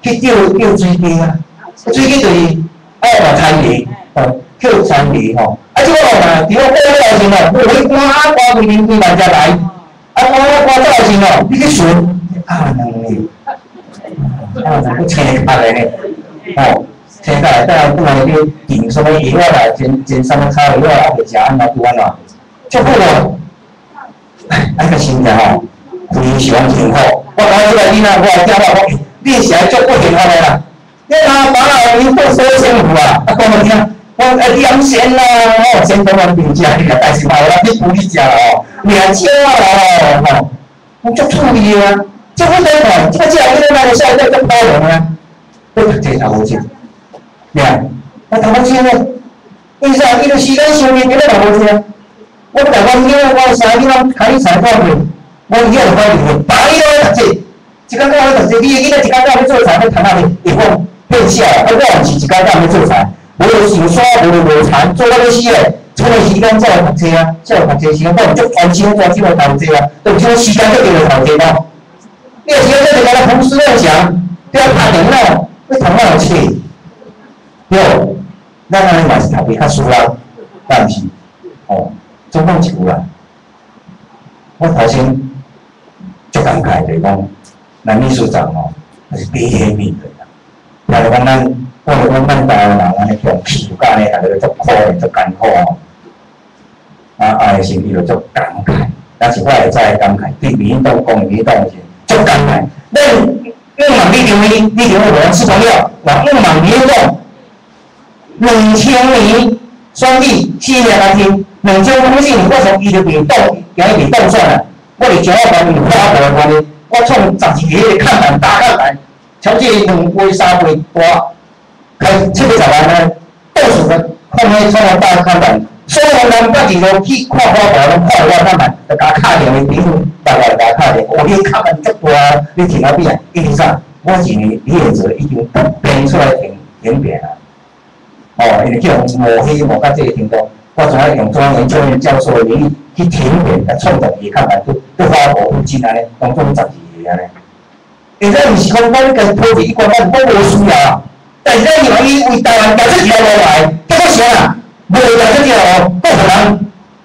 C: 去钓钓水鸡啊，水鸡就是爱嘛参鱼，哦，叫参鱼吼。啊，即个嘛，伫我过了后头哦，我去赶啊赶规面几万只来，啊赶啊赶走后头哦，你去寻啊两个，啊两个青卡的呢，哦，青卡的，等下等下去订什么药啊啦，煎煎什么草药啊，袂食安怎拄安怎，足好哦。哎，啊个心情吼，非常幸福。我讲即个囡仔，我来叫我讲，你是来足不幸福的啦。你阿爸老你做所辛苦啊，啊讲我听，我啊养鲜啦，哦，鲜都往边食，你个代志嘛，我来去补你食啦哦，两千啊哦，吼，我足趣味啊，足好睇哦，即个即个囡仔来个下一代足包容啊，我读这头好钱，呀，我头好钱咧，为啥？伊就时间上面，你咧头好钱。我台湾囡仔，我三囡仔开采购去，我以后开去，白都读册，一工到咧读册，你个囡仔一工到咧做菜，要趁哪里？会讲变小，啊，我毋是一工到咧做菜，无就想耍，无就无馋，做到要死咧。剩个时间才来读册啊，才来读册时间，我毋足专心专心来读册啊，就像时间都叫来读册咯。你个时间在就来胡思乱想，对啊，拍电脑，要头脑有切，对，咱安尼嘛是头皮较输啦，但是，哦。总讲一句啦，我头先足感慨就是讲，咱秘书长吼，还是悲天悯人啦。听着讲咱，我着讲咱台湾人安尼用气甲安尼，大家足苦的，足艰苦吼。啊啊的心里就足感慨，但是我会再感慨，对民党讲民党是足感慨。咱用网你认为你认为我吃朋友，我用网民党两千年选举四年来听。两千公斤，我从伊就变动，行去变动算啦。我伫中央方面花无关系，我创十二个迄个看板大看板，超这两倍三倍大，开七八十万呢，到处的看迄创个大看板，所有人不只就去看花博，拢看我看板，就甲敲电话顶，大概甲敲电话，哦，你看板足大，你停到边啊？一直啥？我认为你现在已经不变出来停停变啦。哦，因为叫无黑无甲这个程度。我总要用中央研究院教授的名义去停点来创造伊看板，都都花无附近安尼，当中十二个安尼。现在毋是讲我跟拖一关，我我无需要，但是咱愿意为台湾搞这条路来，结果啥啊？无搞这条路，够可能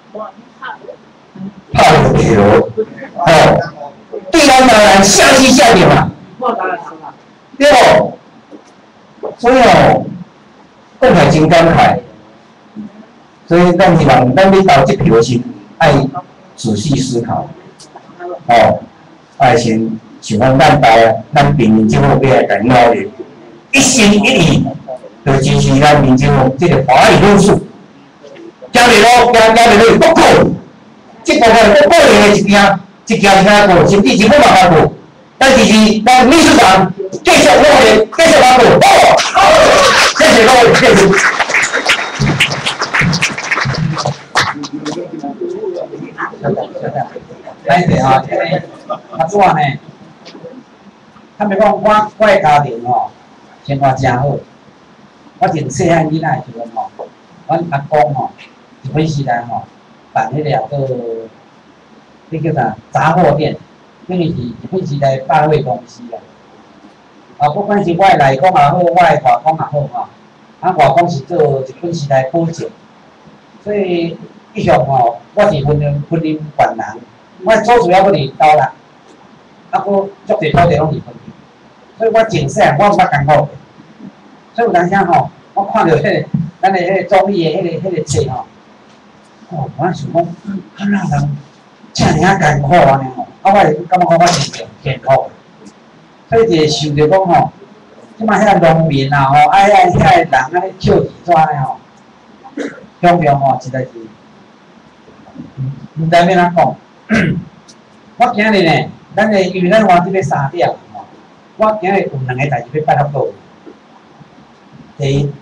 C: 怕有铁路，哦，对咱台湾下去下点嘛，对不？所以哦，感慨真感慨。所以，咱希望咱要投这票时，爱仔细思考，哦，爱先想讲咱台咱民民政府要来甲努力，一心一意，就支持咱民政府这个华语论述，交流咯，交交流咯，不够，这部分不够的一件，一件听过，甚至政府嘛听过，但是是咱秘书长继续努力，继续来做，好，谢谢各位，谢谢。歹势吼，即个较早呢，他们讲我我的家庭吼，生活真好。我从细汉囡仔的时阵吼，阮阿公吼，日本时代吼，办迄个个，迄叫啥杂货店，因为是日本时代百货公司啊。啊，不管是我的内公也好，我的外公也好吼，啊外公是做日本时代保证，所以。以上吼，我是婚姻婚姻管人，我做主要不是刀啦，啊，我足侪土地拢是分的，所以我真细我毋捌艰苦，所以有当时吼，我看到迄、那个咱的迄个总理的迄、那个迄、那个册吼，哦，我想讲，啊，哪人遮尔啊艰苦安尼吼，啊，我会感觉我真辛辛苦，所以就想着讲吼，即摆遐农民啊吼，哎呀，遐个人安尼捡纸纸的吼，乡乡吼实在是。毋知要哪讲，我今日呢，咱个因为咱换即个三点吼，我今日有两个代志要拜托各位。第一，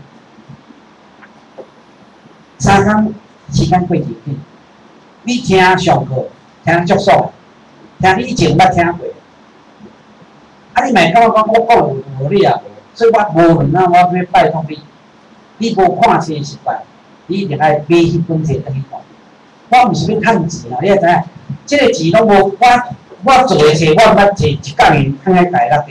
C: 三工时间过真紧，你听上课听足爽，听你以前捌听过，啊你咪感觉讲我讲有无理啊？所以我无论啊，我要拜托你，你无看书习惯，你一定爱买迄本册倒去看。我毋是要趁钱啊！你会知影，即个钱拢无我我做诶册，我毋捌摕一角银放喺台落地啊，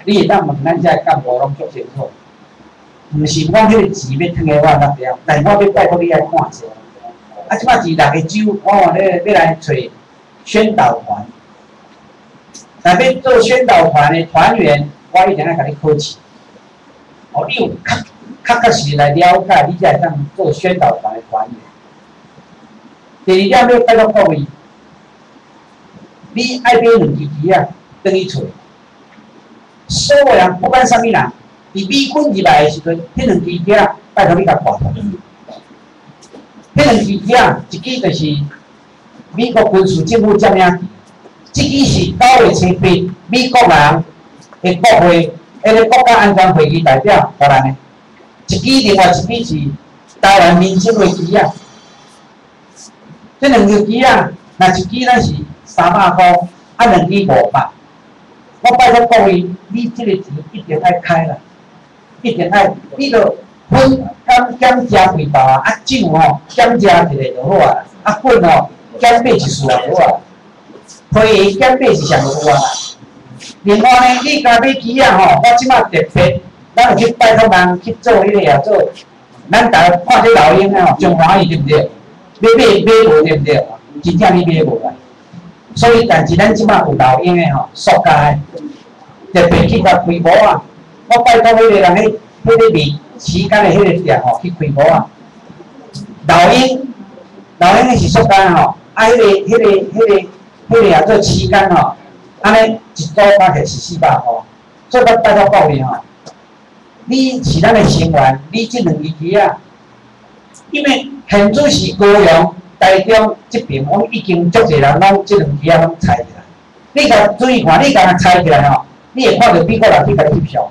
A: 你会当问咱遮干部拢足清楚。毋是讲迄个钱要吞个我那了，但是我要拜托你来看者。啊，即摆是六个州，哦，咧要来找宣导团。但要做宣导团的团员，我一定要甲你考试。哦，你有较较确实来了解，你才会当做宣导团的团员。第二点要拜托各位，你爱买两支旗啊，等于找。所有人不管啥物人，伫美军入来的时阵，迄两支旗啊，拜托你甲挂出来。迄两支旗啊，一支就是美国军事政府占领。这支是九月初八，美国人的国会，迄个国家安全会议代表荷兰的。一支另外一支是台湾民政的旗啊。这两支旗啊，若一支咱是三百块，啊两支五百。我拜托各位，你这个钱一定爱开啦，一定爱，你着粉减减加几包啊，啊酒吼减加一个就好啊，啊粉吼减买一束啊就好啊。批减买是上有啊。另外呢，你甲买旗啊吼，我即马特别，咱有去拜托人去做迄个啊做，咱逐个看这老鹰啊吼，上欢喜对不对？要买买无对不对？真正你买无啊。所以，但是咱即马有老鹰的吼，塑胶的，特别去甲开模啊。我拜托迄个人，迄迄个卖时间的迄个店吼，去开模啊。老鹰，老鹰的是塑胶的吼，啊，迄个、迄个、迄个。迄个啊做旗杆吼，安尼一组加起是四百块。所以我拜托各位吼，你是咱的成员，你这两支旗啊，因为现主是高雄、台中这边，我们已经足侪人拢这两支啊拢采起来。你甲注意看，你甲人采起来吼，你会看到美国人去甲你翕相。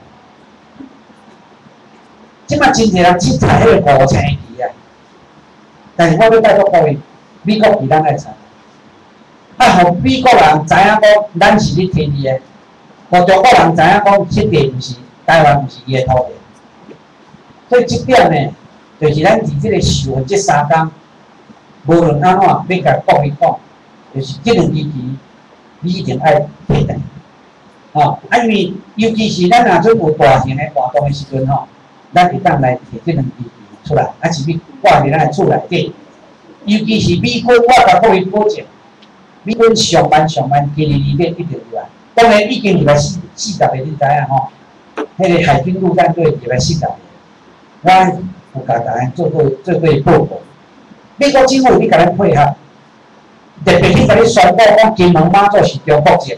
A: 即摆真侪人去采迄个五星旗啊，但是我要拜托各位，美国比咱爱采。啊，互美国人知影讲，咱是咧天伊的；互中国人知影讲，迄地毋是台湾，毋是伊的土地。所以即点呢，就是咱伫即个受训即三工，无论安怎，要甲各位讲，就是即两支旗，你一定爱摕定。吼，啊，因为尤其是咱若做有大型的活动的时阵吼，咱会当来摕即两支旗出来，啊是要挂伫咱的厝内底。尤其是美军，我甲各位保证。美军上万上万，今年年底一定入来。当然已经入来四四十个，你知影吼？迄个海军陆战队入来四十个，我有甲大家做过做过报告。美国政府你甲咱配合，特别去甲你宣布讲金门马祖是中国籍，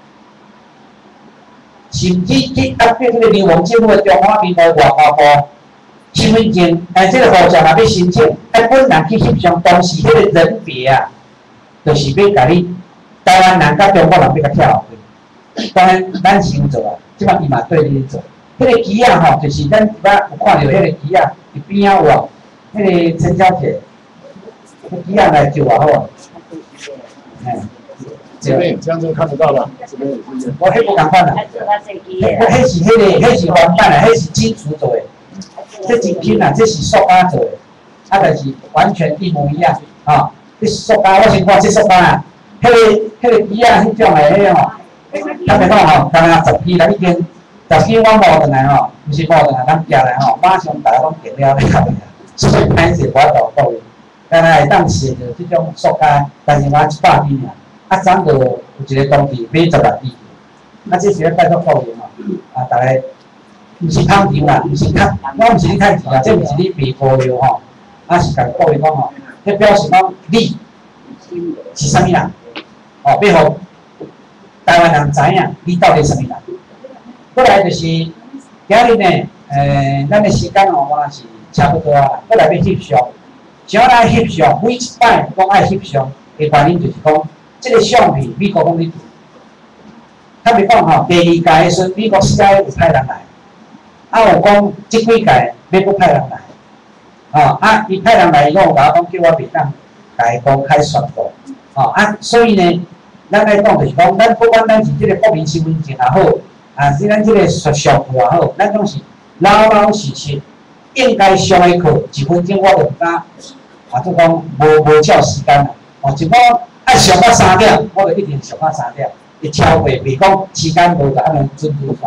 A: 甚至去压迫这个流亡政府的中华民国外交部身份证，哎，这个护照若要申请，哎，本人去翕相，当时迄个人别啊。就是要甲你台湾人甲中国人要甲跳后去，当然咱先做啊，即摆伊嘛对你做。迄个旗啊吼，就是咱捌有看到迄个旗啊，伫边仔有啊，迄个陈小姐，迄旗啊来就偌好啊。哎，
D: 这边这样就看得到了，这边也是。
A: 我迄无共款啦，迄迄是迄个，迄是原版的，迄是金属做的，这真品啊，这是塑胶做的，啊，但是完全一模一样啊。这塑胶，我先看这塑胶啊，迄个迄个旗啊，迄种的迄吼，他们讲吼，刚刚十支啦，已经十支我摸转来吼，毋是摸转来，咱寄来吼，马上大家拢订了咧，所以歹势我到各位，当然会当试着这种塑胶，但是我一百支尔，啊，昨就有一个当地买十六支，啊，这是要拜托各位吼，啊，大家毋是贪钱啦，毋是贪，我毋是你贪钱啦，这毋是你卖布料吼，啊是甲各位讲吼。迄表示讲你是啥物人？哦，要互台湾人知影你到底是啥物人。过来就是今日呢，诶，咱的时间哦，我是差不多啊。过来要翕相，想咱翕相，每一摆讲爱翕相的原因就是讲，这个相片美国讲你，他别讲吼，第二届的时阵，美国 C I A 有派人来，啊，有讲即几届要搁派人来。哦，啊，伊派人来以后，甲我讲叫我袂当甲伊公开宣布，哦啊，所以呢，咱来讲就是讲，咱不管咱是即个国民身份证也好，啊是咱即个属相簿也好，咱拢是老老实实应该上的课，一分钟我就唔敢，啊，就讲无无照时间啦，哦，就讲爱上到三点，我就一定上到三点，会超过，袂讲时间无就安尼准时算，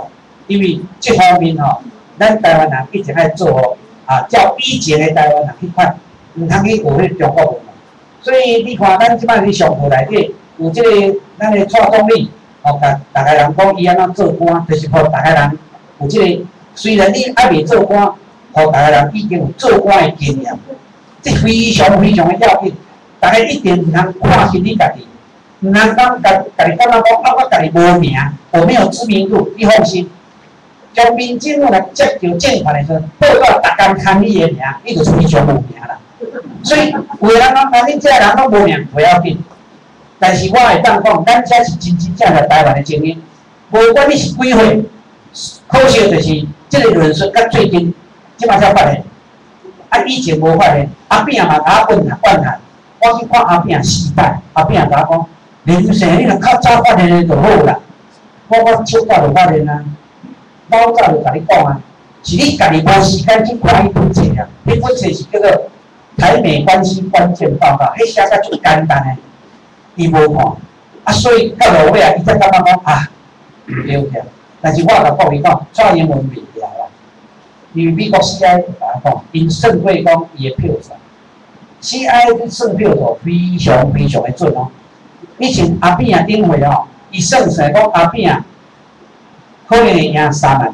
A: 因为这方面吼、哦，咱台湾人一直在做哦，啊，叫以前的台湾人去看，唔通去学迄中国文化。所以你看，咱即摆伫上课内底有即、这个咱的蔡总理，哦，甲大家人讲伊安怎做官，就是互大家人有即、这个，虽然你还未做官，互大家人已经有做官的经验，这非常非常的要紧。大家一定唔通看轻你家己，唔通讲家家己感觉讲啊，我家己无名，我没有知名度，你放心。从民政府来接到政款的时候，报告逐工看你的名，你就是非常无名啦。所以有的人讲，啊，恁这个人拢无名，不要紧。但是我会当讲，咱这是真真正正台湾的精英，无管你是几岁，可惜就是这个论述，甲最近即马才发现，啊，以前无发现，阿扁嘛甲我问下问下，我去看阿扁时代，阿扁甲我讲，林生，你若较早发现就好啦。我我手早就发现啊。老早就甲你讲啊，是你家己无时间去看迄本册啊。迄本册是叫做《台美关系关键报告》，迄写甲最简单诶，伊无看，啊，所以到落尾啊，伊才感觉讲啊，唔了解。但是我甲讲伊讲，蔡英文袂了啦，因为美国 C I A 甲我讲，因算过讲伊诶票数 ，C I A 算票数非常非常诶准哦。以前阿扁啊顶回哦，伊算出来讲阿扁啊。可能会赢三万票，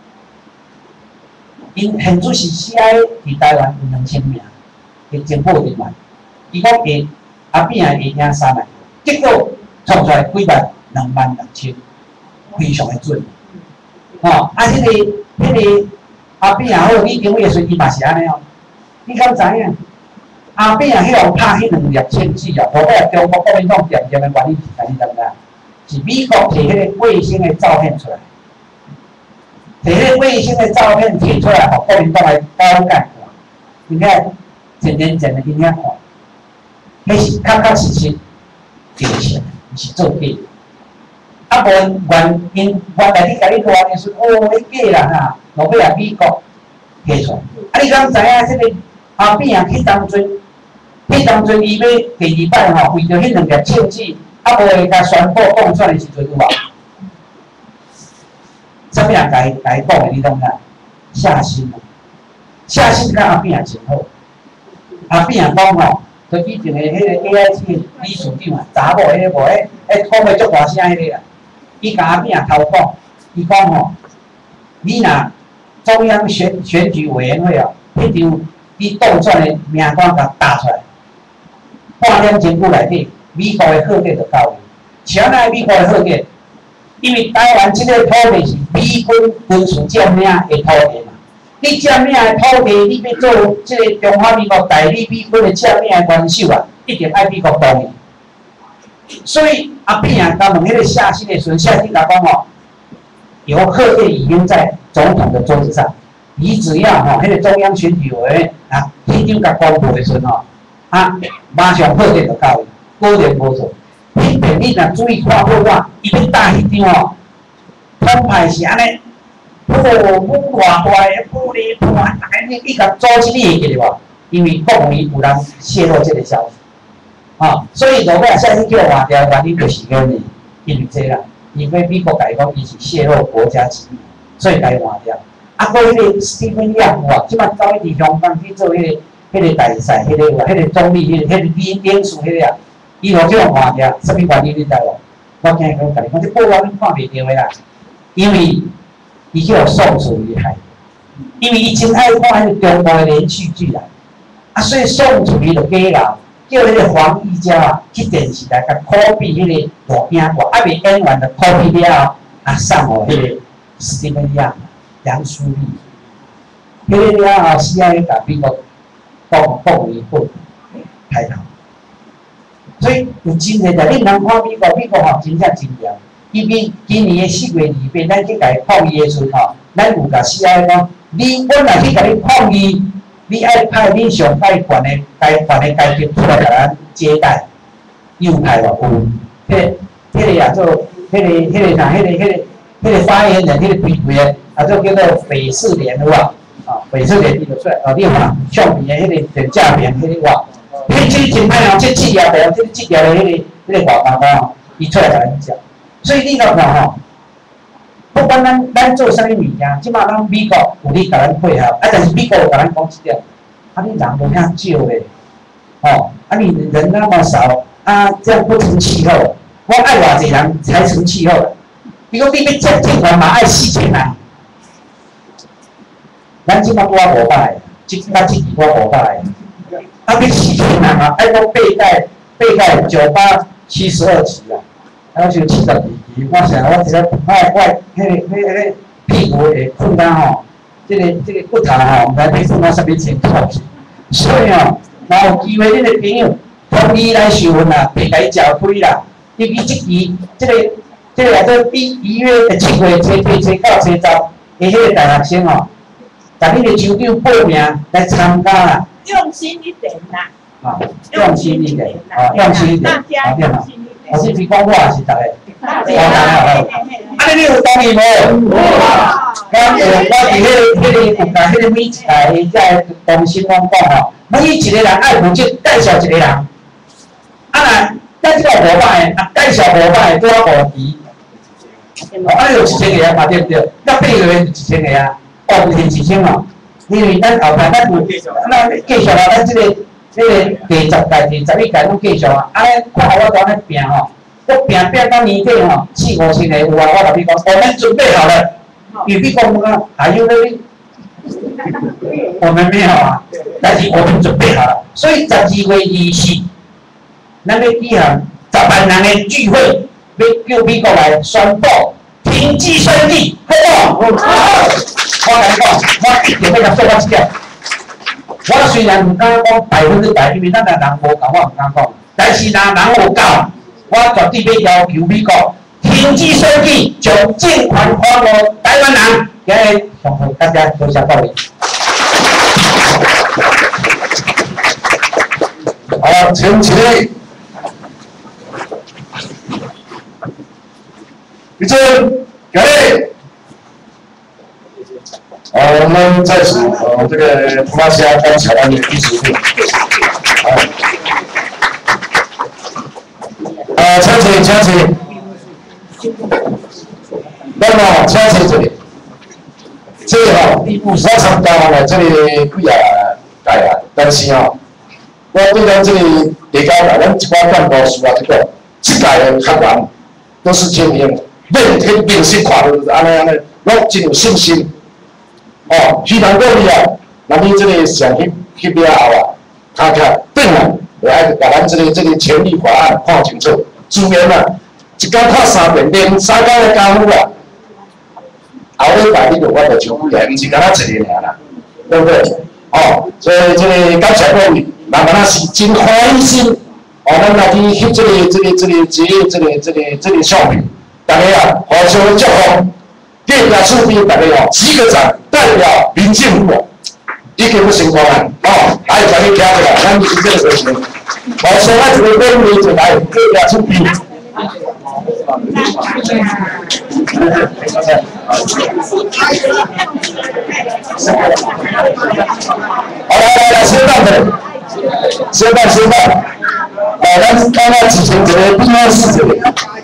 A: 因现主是 C I A 伫台湾有两千名的政府人员，伊讲会阿扁会赢三万票，结果创出来几万两万六千，非常的准。哦，啊，迄、那个迄、那个阿扁好，你顶位的时阵伊嘛是安尼哦，你敢知影？阿扁迄个拍迄两粒千字啊，后尾中国国民党点点的原因是啥？你知唔知？是美国摕迄个卫星的照片出来。摕迄个卫星的照片摕出来，互国民党来高干看，应该真真正的应该看，迄是确确实实真实，毋是做假。啊，无原因原来你甲你乱的时候，哦，你假人啊，落尾啊美国摕出来。啊，你敢知影？即个阿扁啊去当阵，去当阵伊要第二摆吼，为着迄两粒枪支，啊无会甲宣布讲出来的时阵有无？啥物人甲伊甲伊讲的？你懂影？夏新啊，夏新甲阿扁也真好。阿扁也讲吼，就以前的迄个 A I T 理事长啊，查某迄个无，迄迄讲话足大声迄个啊，伊甲阿扁也偷讲，伊讲吼，你若中央选选举委员会啊，迄张你当选的名单甲打出来，半点钟久内底，美国的贺电就到去。像咱美国的贺电。因为台湾这个土地是美军军事占领的土地嘛，你占领的土地，你要做这个中华民国代理美军的占领的元首啊，一定爱美国同意。所以阿扁啊，他问迄个夏新的时候，夏新甲讲哦，以后贺电已经在总统的桌子上，你只要吼，迄、那个中央选举委员啊，迄张甲公布的时候哦，啊，马上贺电就到去，果然无错。迄边你若注意看好看，伊要打迄张哦，通牌是安尼，破武偌大个玻璃破，大家你你甲阻止你会记得无？因为国内有人泄露这个消息，啊，所以落尾啊，下次叫换掉，原因就是因为因为这啦，因为美国甲伊讲伊是泄露国家机密，所以甲伊换掉。啊，搁迄个史蒂芬·杨哇，即摆走去伫香港去做迄、那个、迄、那个大赛，迄、那个、迄、那个总理，迄、那个、迄、那个领领事，迄个啊。伊互这样换掉，什么原因你知无？我今日讲甲你讲，这报告你看袂到的啦，因为伊叫宋楚瑜害，因为伊真爱看迄个中国的连续剧啦，啊，所以宋楚瑜就假啦，叫迄个黄义嘉啊去电视台甲 copy 迄个录影带，啊未演完就 copy 了，啊送互迄个史蒂芬杨杨书立，迄个了后 C I A 甲美国国国内部抬头。所以有真诶在，你人看美国，美国吼真正真严。伊比今年诶四月二八，咱去甲伊抗议诶时阵吼，咱有甲 C I A 讲，你阮若去甲你抗议，你爱派你上该管诶该管诶该局出来甲咱接待，有派无？有。迄、那个、迄个啊做，迄、那个、迄、那个啥，迄、那个、迄、那个、迄个发言人，迄、那个批评诶，啊做叫做北市联有无？啊，北市联伊就出来，哦，你看上面诶迄个电价片，迄个话。迄即真歹哦，即职业的哦，即职业的迄个迄个外包包哦，伊出来甲咱讲，所以你来看吼， 不管咱咱做啥物物件，即马咱美国有咧甲咱配合，啊，但是美国有甲咱讲一点，啊，你人无遐少咧，哦，啊，你人那么少，啊，这样不成气候。我爱偌济人才成气候。比如你要建建团嘛，爱四千人，咱即马拄啊五百个，即咱即期我五百个，啊，要四千人啊，爱讲八盖八盖九八七十二级啊。啊，就七十二期，我想我一个我我迄个迄个屁股会困到吼，这个这个骨头吼，唔知要困到啥物程度去。所以哦，若有机会，恁个朋友同你来受训啦，别甲伊召开啦。尤其即期，这个这个内底比一月诶七月初八、初九、初十，诶，迄个大学生哦，甲恁个酋长报名来参加啦。
E: 用心一点啦。
A: 啊，用心一点，啊，用心一点，啊，对嘛。我是比讲我也是逐个，哦，大家好。啊，你有同意无？有。我有，我伫迄个、迄个有甲迄个每一台迄只中心拢讲吼，每一个人爱负责介绍一个人。啊，若咱即个五百个，啊，介绍五百个，拄啊五期。哦，啊，有一千个啊嘛，对不对？那八个月就一千个啊，哦，不是一千哦，因为咱后摆咱有，咱介绍啊，咱即个。这个第十届、第十一届拢继续啊！啊，看我当咧拼吼，我拼拼到年底吼，四五千个有啊！我同你讲，我们准备好了。有比讲讲，还有那个，我们没有啊，但是我们准备好了。所以十二月二四，咱要举行十万人的聚会，要叫美国来宣布停机升级，好不好？好。我跟你讲，我一定要甲做到这点。我虽然唔敢讲百分之百，因为咱个人无够，我唔敢讲。但是若人有够，我绝对要要求美国停止设计，将建款还给台湾人。今日上课大家多谢各位。
D: 好，请起立。立正，起立。好，我们在此呃这个普拉西亚当台湾的第十队。好，啊，请请请请，那么请请这里，这里吼，我参加了这里几啊届啊，但是吼，我对咱这里地高啦，咱一寡干部需要这个，这届的学员都是精英，面天面色看就是安尼安尼，拢真有信心。哦，非常鼓励啊！那你这个上去去了后啊，看看转来，来把咱这个这个潜力法案看清楚。资源啊，一天拍三遍，连三天的功夫啊，后礼拜你就我就招过来，唔是干那一个尔啦，对不对？哦，所以这个感谢各位，那么那是真欢心。哦，咱来去翕这个这个这个这个这个这个这个相片，大家啊，互相祝福。列表出兵，大家哦，击个掌，代表民政府哦，已经不成功了哦，来，大家听着啦，咱就是这个事情。好，现在这个规矩就来列表出兵。好，来来来，先办的，先办先办。来，咱刚刚举行这个闭幕式这里。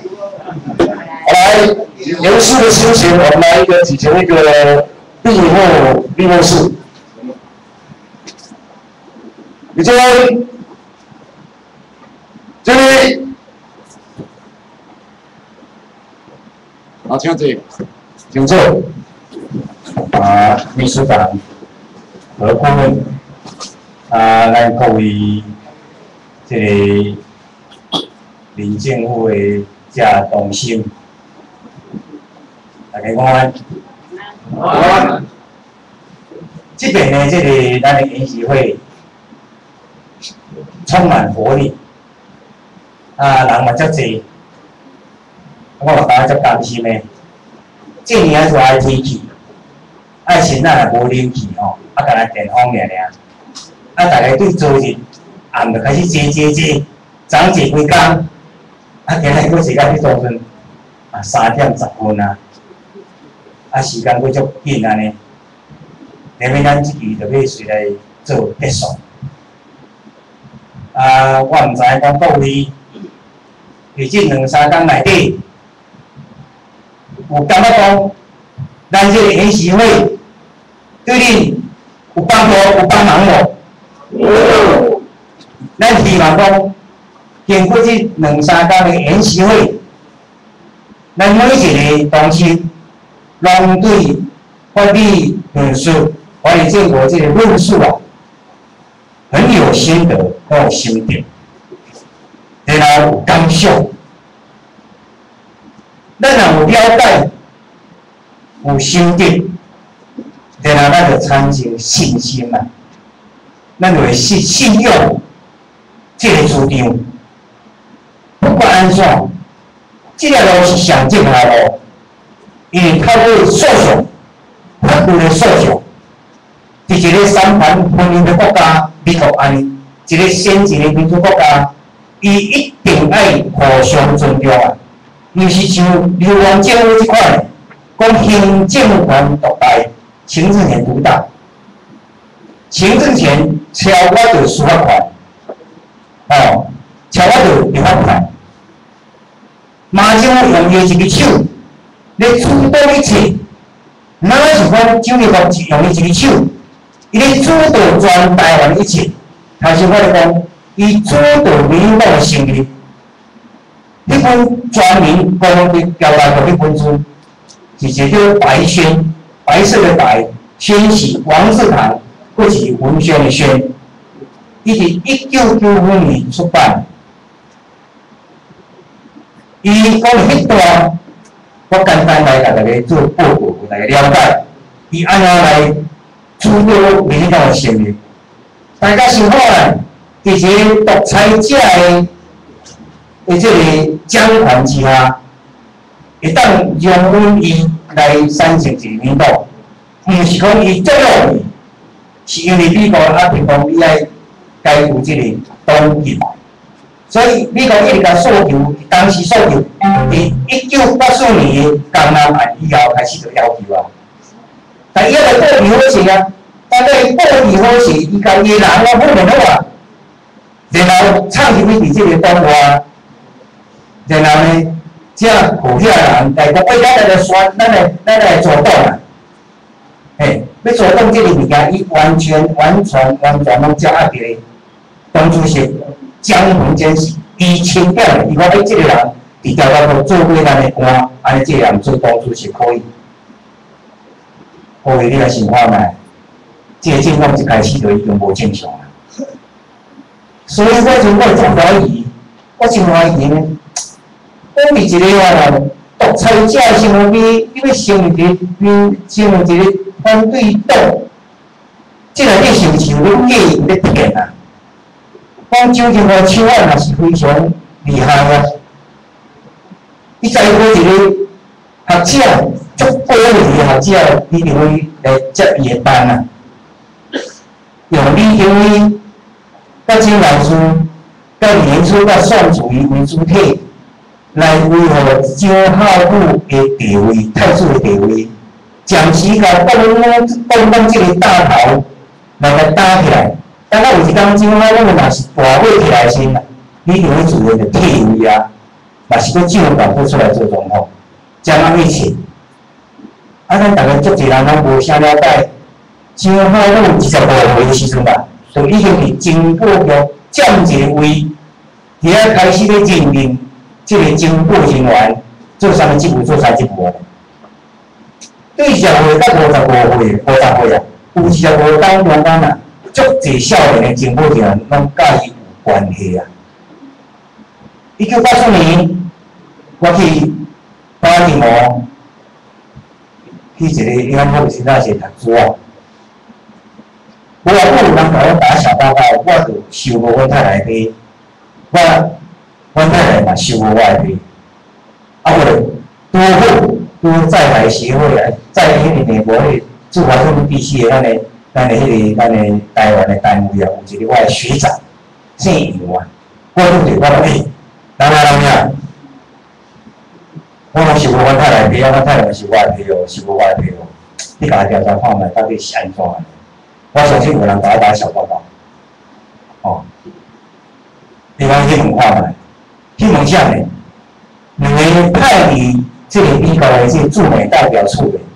D: 来，严肃的心情，我们来一个举行一个闭幕闭幕式。你这位，这里，好，请坐，请坐。
C: 啊，秘书长何顾问，啊，咱各位这个民政府的这同心。大家晚安。晚安。这边呢，这个咱的研习会充满活力，啊，人嘛遮济，我嘛感觉遮甘心的。这年是爱天气，爱先咱也无冷气吼，啊，干那电风尔尔，啊，大家对昨日暗就开始坐坐坐，早坐几工，啊，今日佫是到迄当阵啊三点十分啊。啊，时间佫足紧安尼，连免咱即期就要随来做结束。啊，我毋知讲各位，伫即两三工内底，有感觉讲咱这个研习会对你有帮助、有帮忙无？有。咱希望讲，经过这两三天的研习会，咱每一个同事拢对法律论述、法律建国这个论述啊，很有心得、很有心得，然后有感想。咱若有了解、有心得，然后咱就产生信心嘛，咱就会信信用这个主张。不管安怎，这条路是上正的路，因为透过诉讼、法律的诉讼，伫一个三权分立的国家，美国安尼一个先进的民主国家，伊一定爱互相尊重啊。尤其像流亡政府这块，讲行政权独大，行政权独大，行政权超过着司法权，哦，超过着立法权。马政府用伊一只手来主导一切，哪是讲蒋介石用伊一只手，伊咧主导全台湾一切。头先我咧讲，伊主导民进党的胜利。迄本全民公的交代过迄本书，是一个白宣，白色的白，宣是王字旁，佫是文宣的宣。伊是一九九五年出版。伊讲迄段，我简单来甲大家做报告，大家了解。伊安怎来主导民进党的胜利？大家想看，伫一个独裁者的。在这个掌权之下，会当容忍伊来产生一个民党，毋是讲伊作用伊，是因为美国啊，平讲伊爱解除这个党禁，所以美国一直甲诉求，当时诉求，伫一九八四年的江南案以后开始就要求啊，但伊来报备好势啊，但係報備好勢，伊甲伊人啊好聯好啊，然後插入去伫這個黨外。然後呢，這有遐人來講，喂，咱來來選，咱來咱來主動啊！嘿，要主動這個物件，伊完全、完全、完全攏掌握伫咧。黨主席江宏堅是伊清點的，伊講誒，這個人佇調查部做過咱的官，安尼這個人做黨主席可以。可以，你來想看覓，這個情況一開始就已經無正常啦。所以我就我真懷疑，我真懷疑呢。我伫一個哦獨裁者身邊，你要成立一個成立一個反對黨，即個你是毋是有咧假有咧騙啊？講蔣經國手腕也是非常厲害啊！伊在乎一個學者，足高位的學者，伊就會來接伊的班啊。用李登輝、甲曾老師、甲年初甲宋楚瑜為主體。來維護蔣孝武的地位、太子的地位，將時甲黨黨黨這個大頭來甲打起來。等到有一天蔣孝武若是大尾起來先，你就會自然就退位啊，若是佫蔣黨佫出來做總統，將啊一切。啊，咱大家足濟人攏無啥了解，蔣孝武二十五歲的時陣吧，就已經佇經保局佔一個位，伫遐開始咧任命。這個政府人員做啥物職務，做啥職務？對二十歲到五十五歲，五十歲啊，有二十五當中間啊，足濟少年的政府人員攏甲伊有關係啊。一九八四年，我去巴爾的摩，去一個英國先生是讀書啊。我話有人甲我打小報告，我就收無阮太太批，我。阮太太嘛收無我的批，啊我多好多在台協會啊，在迄個美國迄駐華盛頓地區的咱的咱的迄個咱的台灣的單位啊，有一個我的學長姓楊啊，我拄着我講誒，人啊人啊，我嘛收無阮太太批啊，阮太太嘛收我的批哦，收無我的批哦，你甲伊調查看覓到底是安怎的？我相信有人甲我打小報告，哦，你講去問看覓。去問啥呢？兩個派佇這個美國的這個駐美代表處的，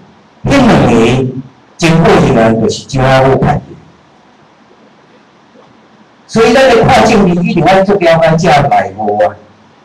C: 迄两个经过人员就是怎啊好判决。所以咱咧看证据一定要做了解这内幕啊。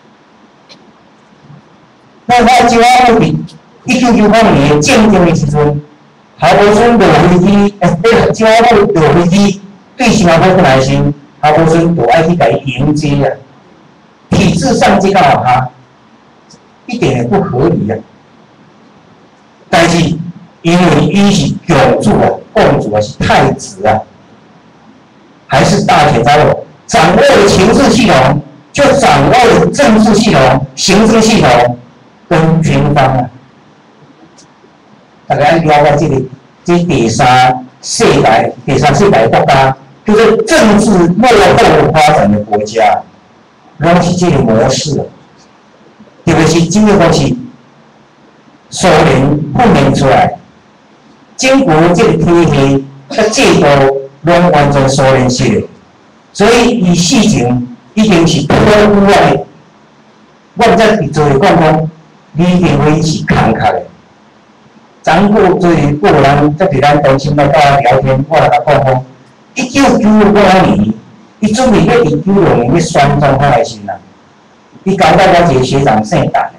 C: 咱看怎啊好伫一九九八年的鉴定的时阵，郝柏村落飞机，诶，对，怎啊好落飞机对新加坡本来是郝柏村就爱去甲伊迎接啊。体制上这个哈，一点也不合理啊。但是因为伊是永主啊、共主啊、是太子啊，还是大铁渣肉，掌握了情治系统，就掌握了政治系统、行政系统跟军方啊。大家了解这个这第三世代、第三世代国家，就是政治落后发展的国家。拢是这个模式，特别是这个东西，苏联训练出来，经过这个体系、甲制度，拢完全苏联式的，所以伊事情已经是脱污的。我在做讲讲，你一定会是慷慨的。咱过做过人，在伫咱中心来甲我聊天，我来甲讲讲，一九九五年。伊准备要伫九六年要选总统的时阵，伊交代我一个学长姓陈的，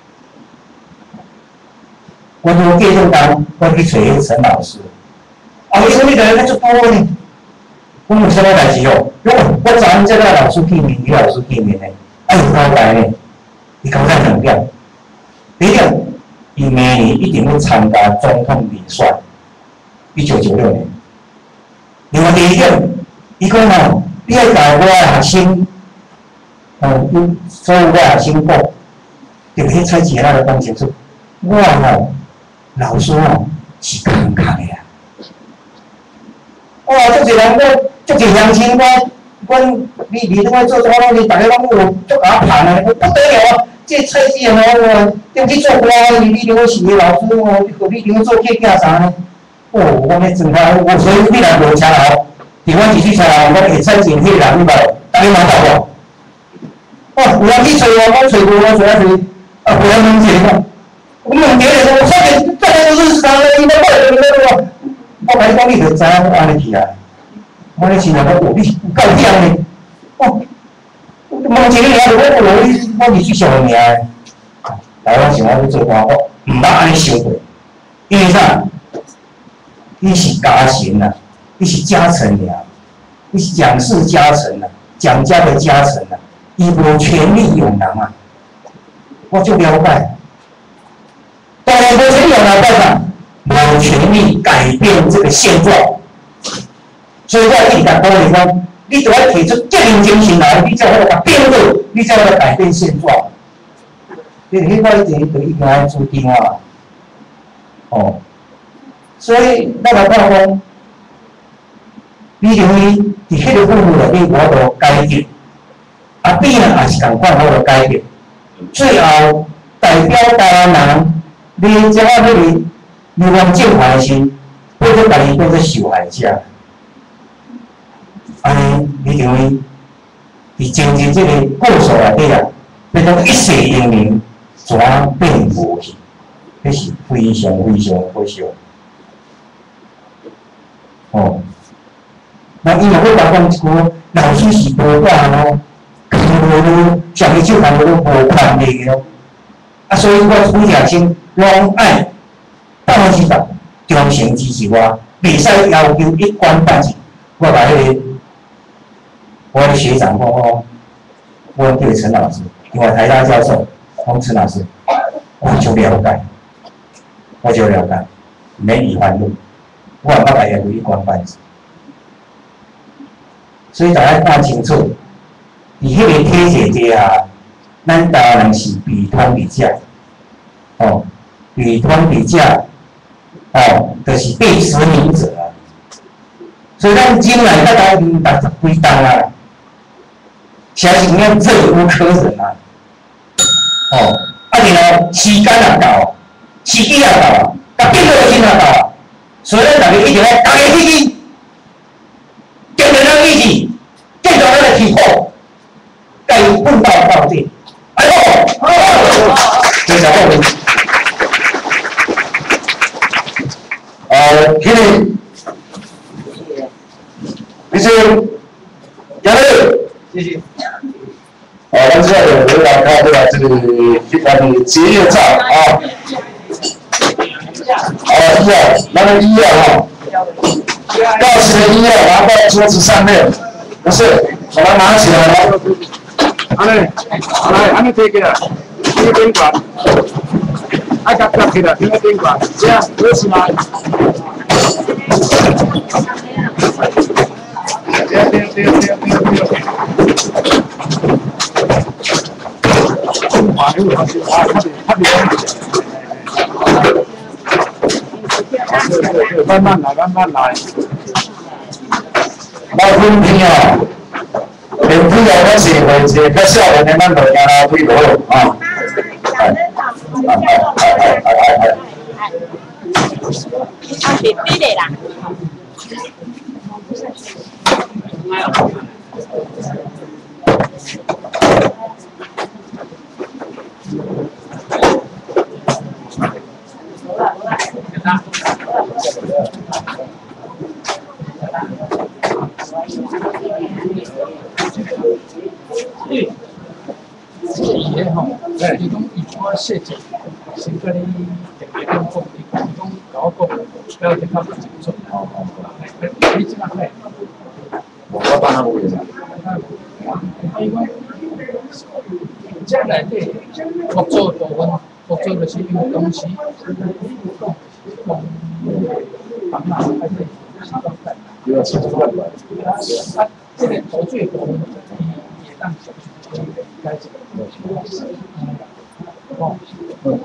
C: 我就过正当，我去找迄陈老师。啊，伊讲你个人做多呢？我有啥物代志哦？我我昨昏接到老师见面，李老师见面呢，啊有交代呢，伊交代两点。第一点，伊明年一定要参加总统民选，一九九六年。另外第二点，伊讲吼。你要教我的学生，哦，所有的学生讲，就去采取那个讲清楚。我吼，老师吼是慷慨的啊！哇，足侪人我足侪乡亲我，阮你你怎么做这个东西？大家拢有足甲我捧的，不得了啊！这菜市哦，我点去做官，你你我是个老师哦，你何必给我做客囝啥呢？哦，我那真开，我所以必然无车头。伫阮市区车头，我会采钱迄个人，你无？大家买到无？哦，有人去找我，我找无，我找啊找，啊，回来问一下，我问别人，我发现大家都认识他，应该我也认识我。我甲你讲，你就知影我安尼去啊。我咧心内讲，哦，你有够忝呢。哦，问一个尔，我我我是去上个名的。台湾想我去做官，我毋捌安尼想过，因为啥？你是家臣啊。你是家臣呀，你是蒋氏家臣啊，蒋家的家臣啊，伊无权力有能啊，我就了解。当然，无权力有能干啥？无权力改变这个现状。所以我一直甲讲你讲，你就要提出革命精神来，你才会甲变革，你才会改变现状。所以迄个一定就一定要注定啊。哦，所以咱来看讲。你认为伫迄个范围内底，我着改革，啊，变啊也是共款，我着改革。最后代表台湾人，你只啊迄个流亡政权的时，变做家己变做受害者。安尼，你认为伫政治这个过程内底啊，变做一世英名，怎变无去？迄是非常非常可惜。哦。那伊若要甲讲一句，老师是无管哦，工无上个手工都无权利哦。啊，所以我每学生拢爱百分之百忠诚支持我，袂使要求一官半职。我甲迄个我的学长讲哦，我叫陈老师，因为台大教授，讲陈老师，我就了解，我就了解，免伊烦恼，我毋捌甲要求一官半职。所以大家看清楚，伫迄个体制底下，咱台湾人是被统治者，哦，被统治者，哦，就是被殖民者啊。所以咱今来大概已经六十几档啊，实在是讲忍无可忍啊。哦，啊然后时间也到，时机也到，甲变革性也到，所以咱大家一定要大家一起。跟着咱一起，跟着咱的体魄，该奋斗到底。哎呦，好，非常好。
D: 李先生，杨磊，
A: 谢谢。
D: 好，那接下来我们来看对吧？这个咱的结业照啊。好，一啊，那个一啊哈，告辞的一啊，拿到桌子上面，不是，把它拿起来了。
E: 安尼，来，安尼摕起来，你顶悬，爱夹夹起来，你顶悬，这样，好势吗？对对对对对对。中华有好些啊，他比他比对对对，慢慢来，慢慢来。
D: 老公听啊，连飞啊，我是会一个较少年的咱就行啦，飞落啊。哎哎哎哎哎哎！
F: 啊，是对的啦。
E: 也吼，哎，伊讲伊我细节，先甲你特别讲讲，伊讲甲我讲，了解较清楚。哦哦哦，你即马看，
D: 我帮他问一下。
E: 伊讲，这内底合作部分，合作就是因为当时讲讲帮忙还是啥个干？
D: 不要吃这个饭。
E: 啊，这个合作部分也当小去该怎么做？哦，嗯。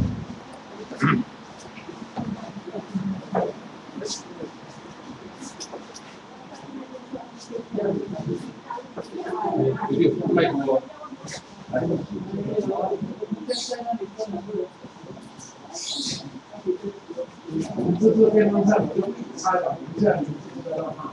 E: 有点太多。这这边上差了，这样子知道吗？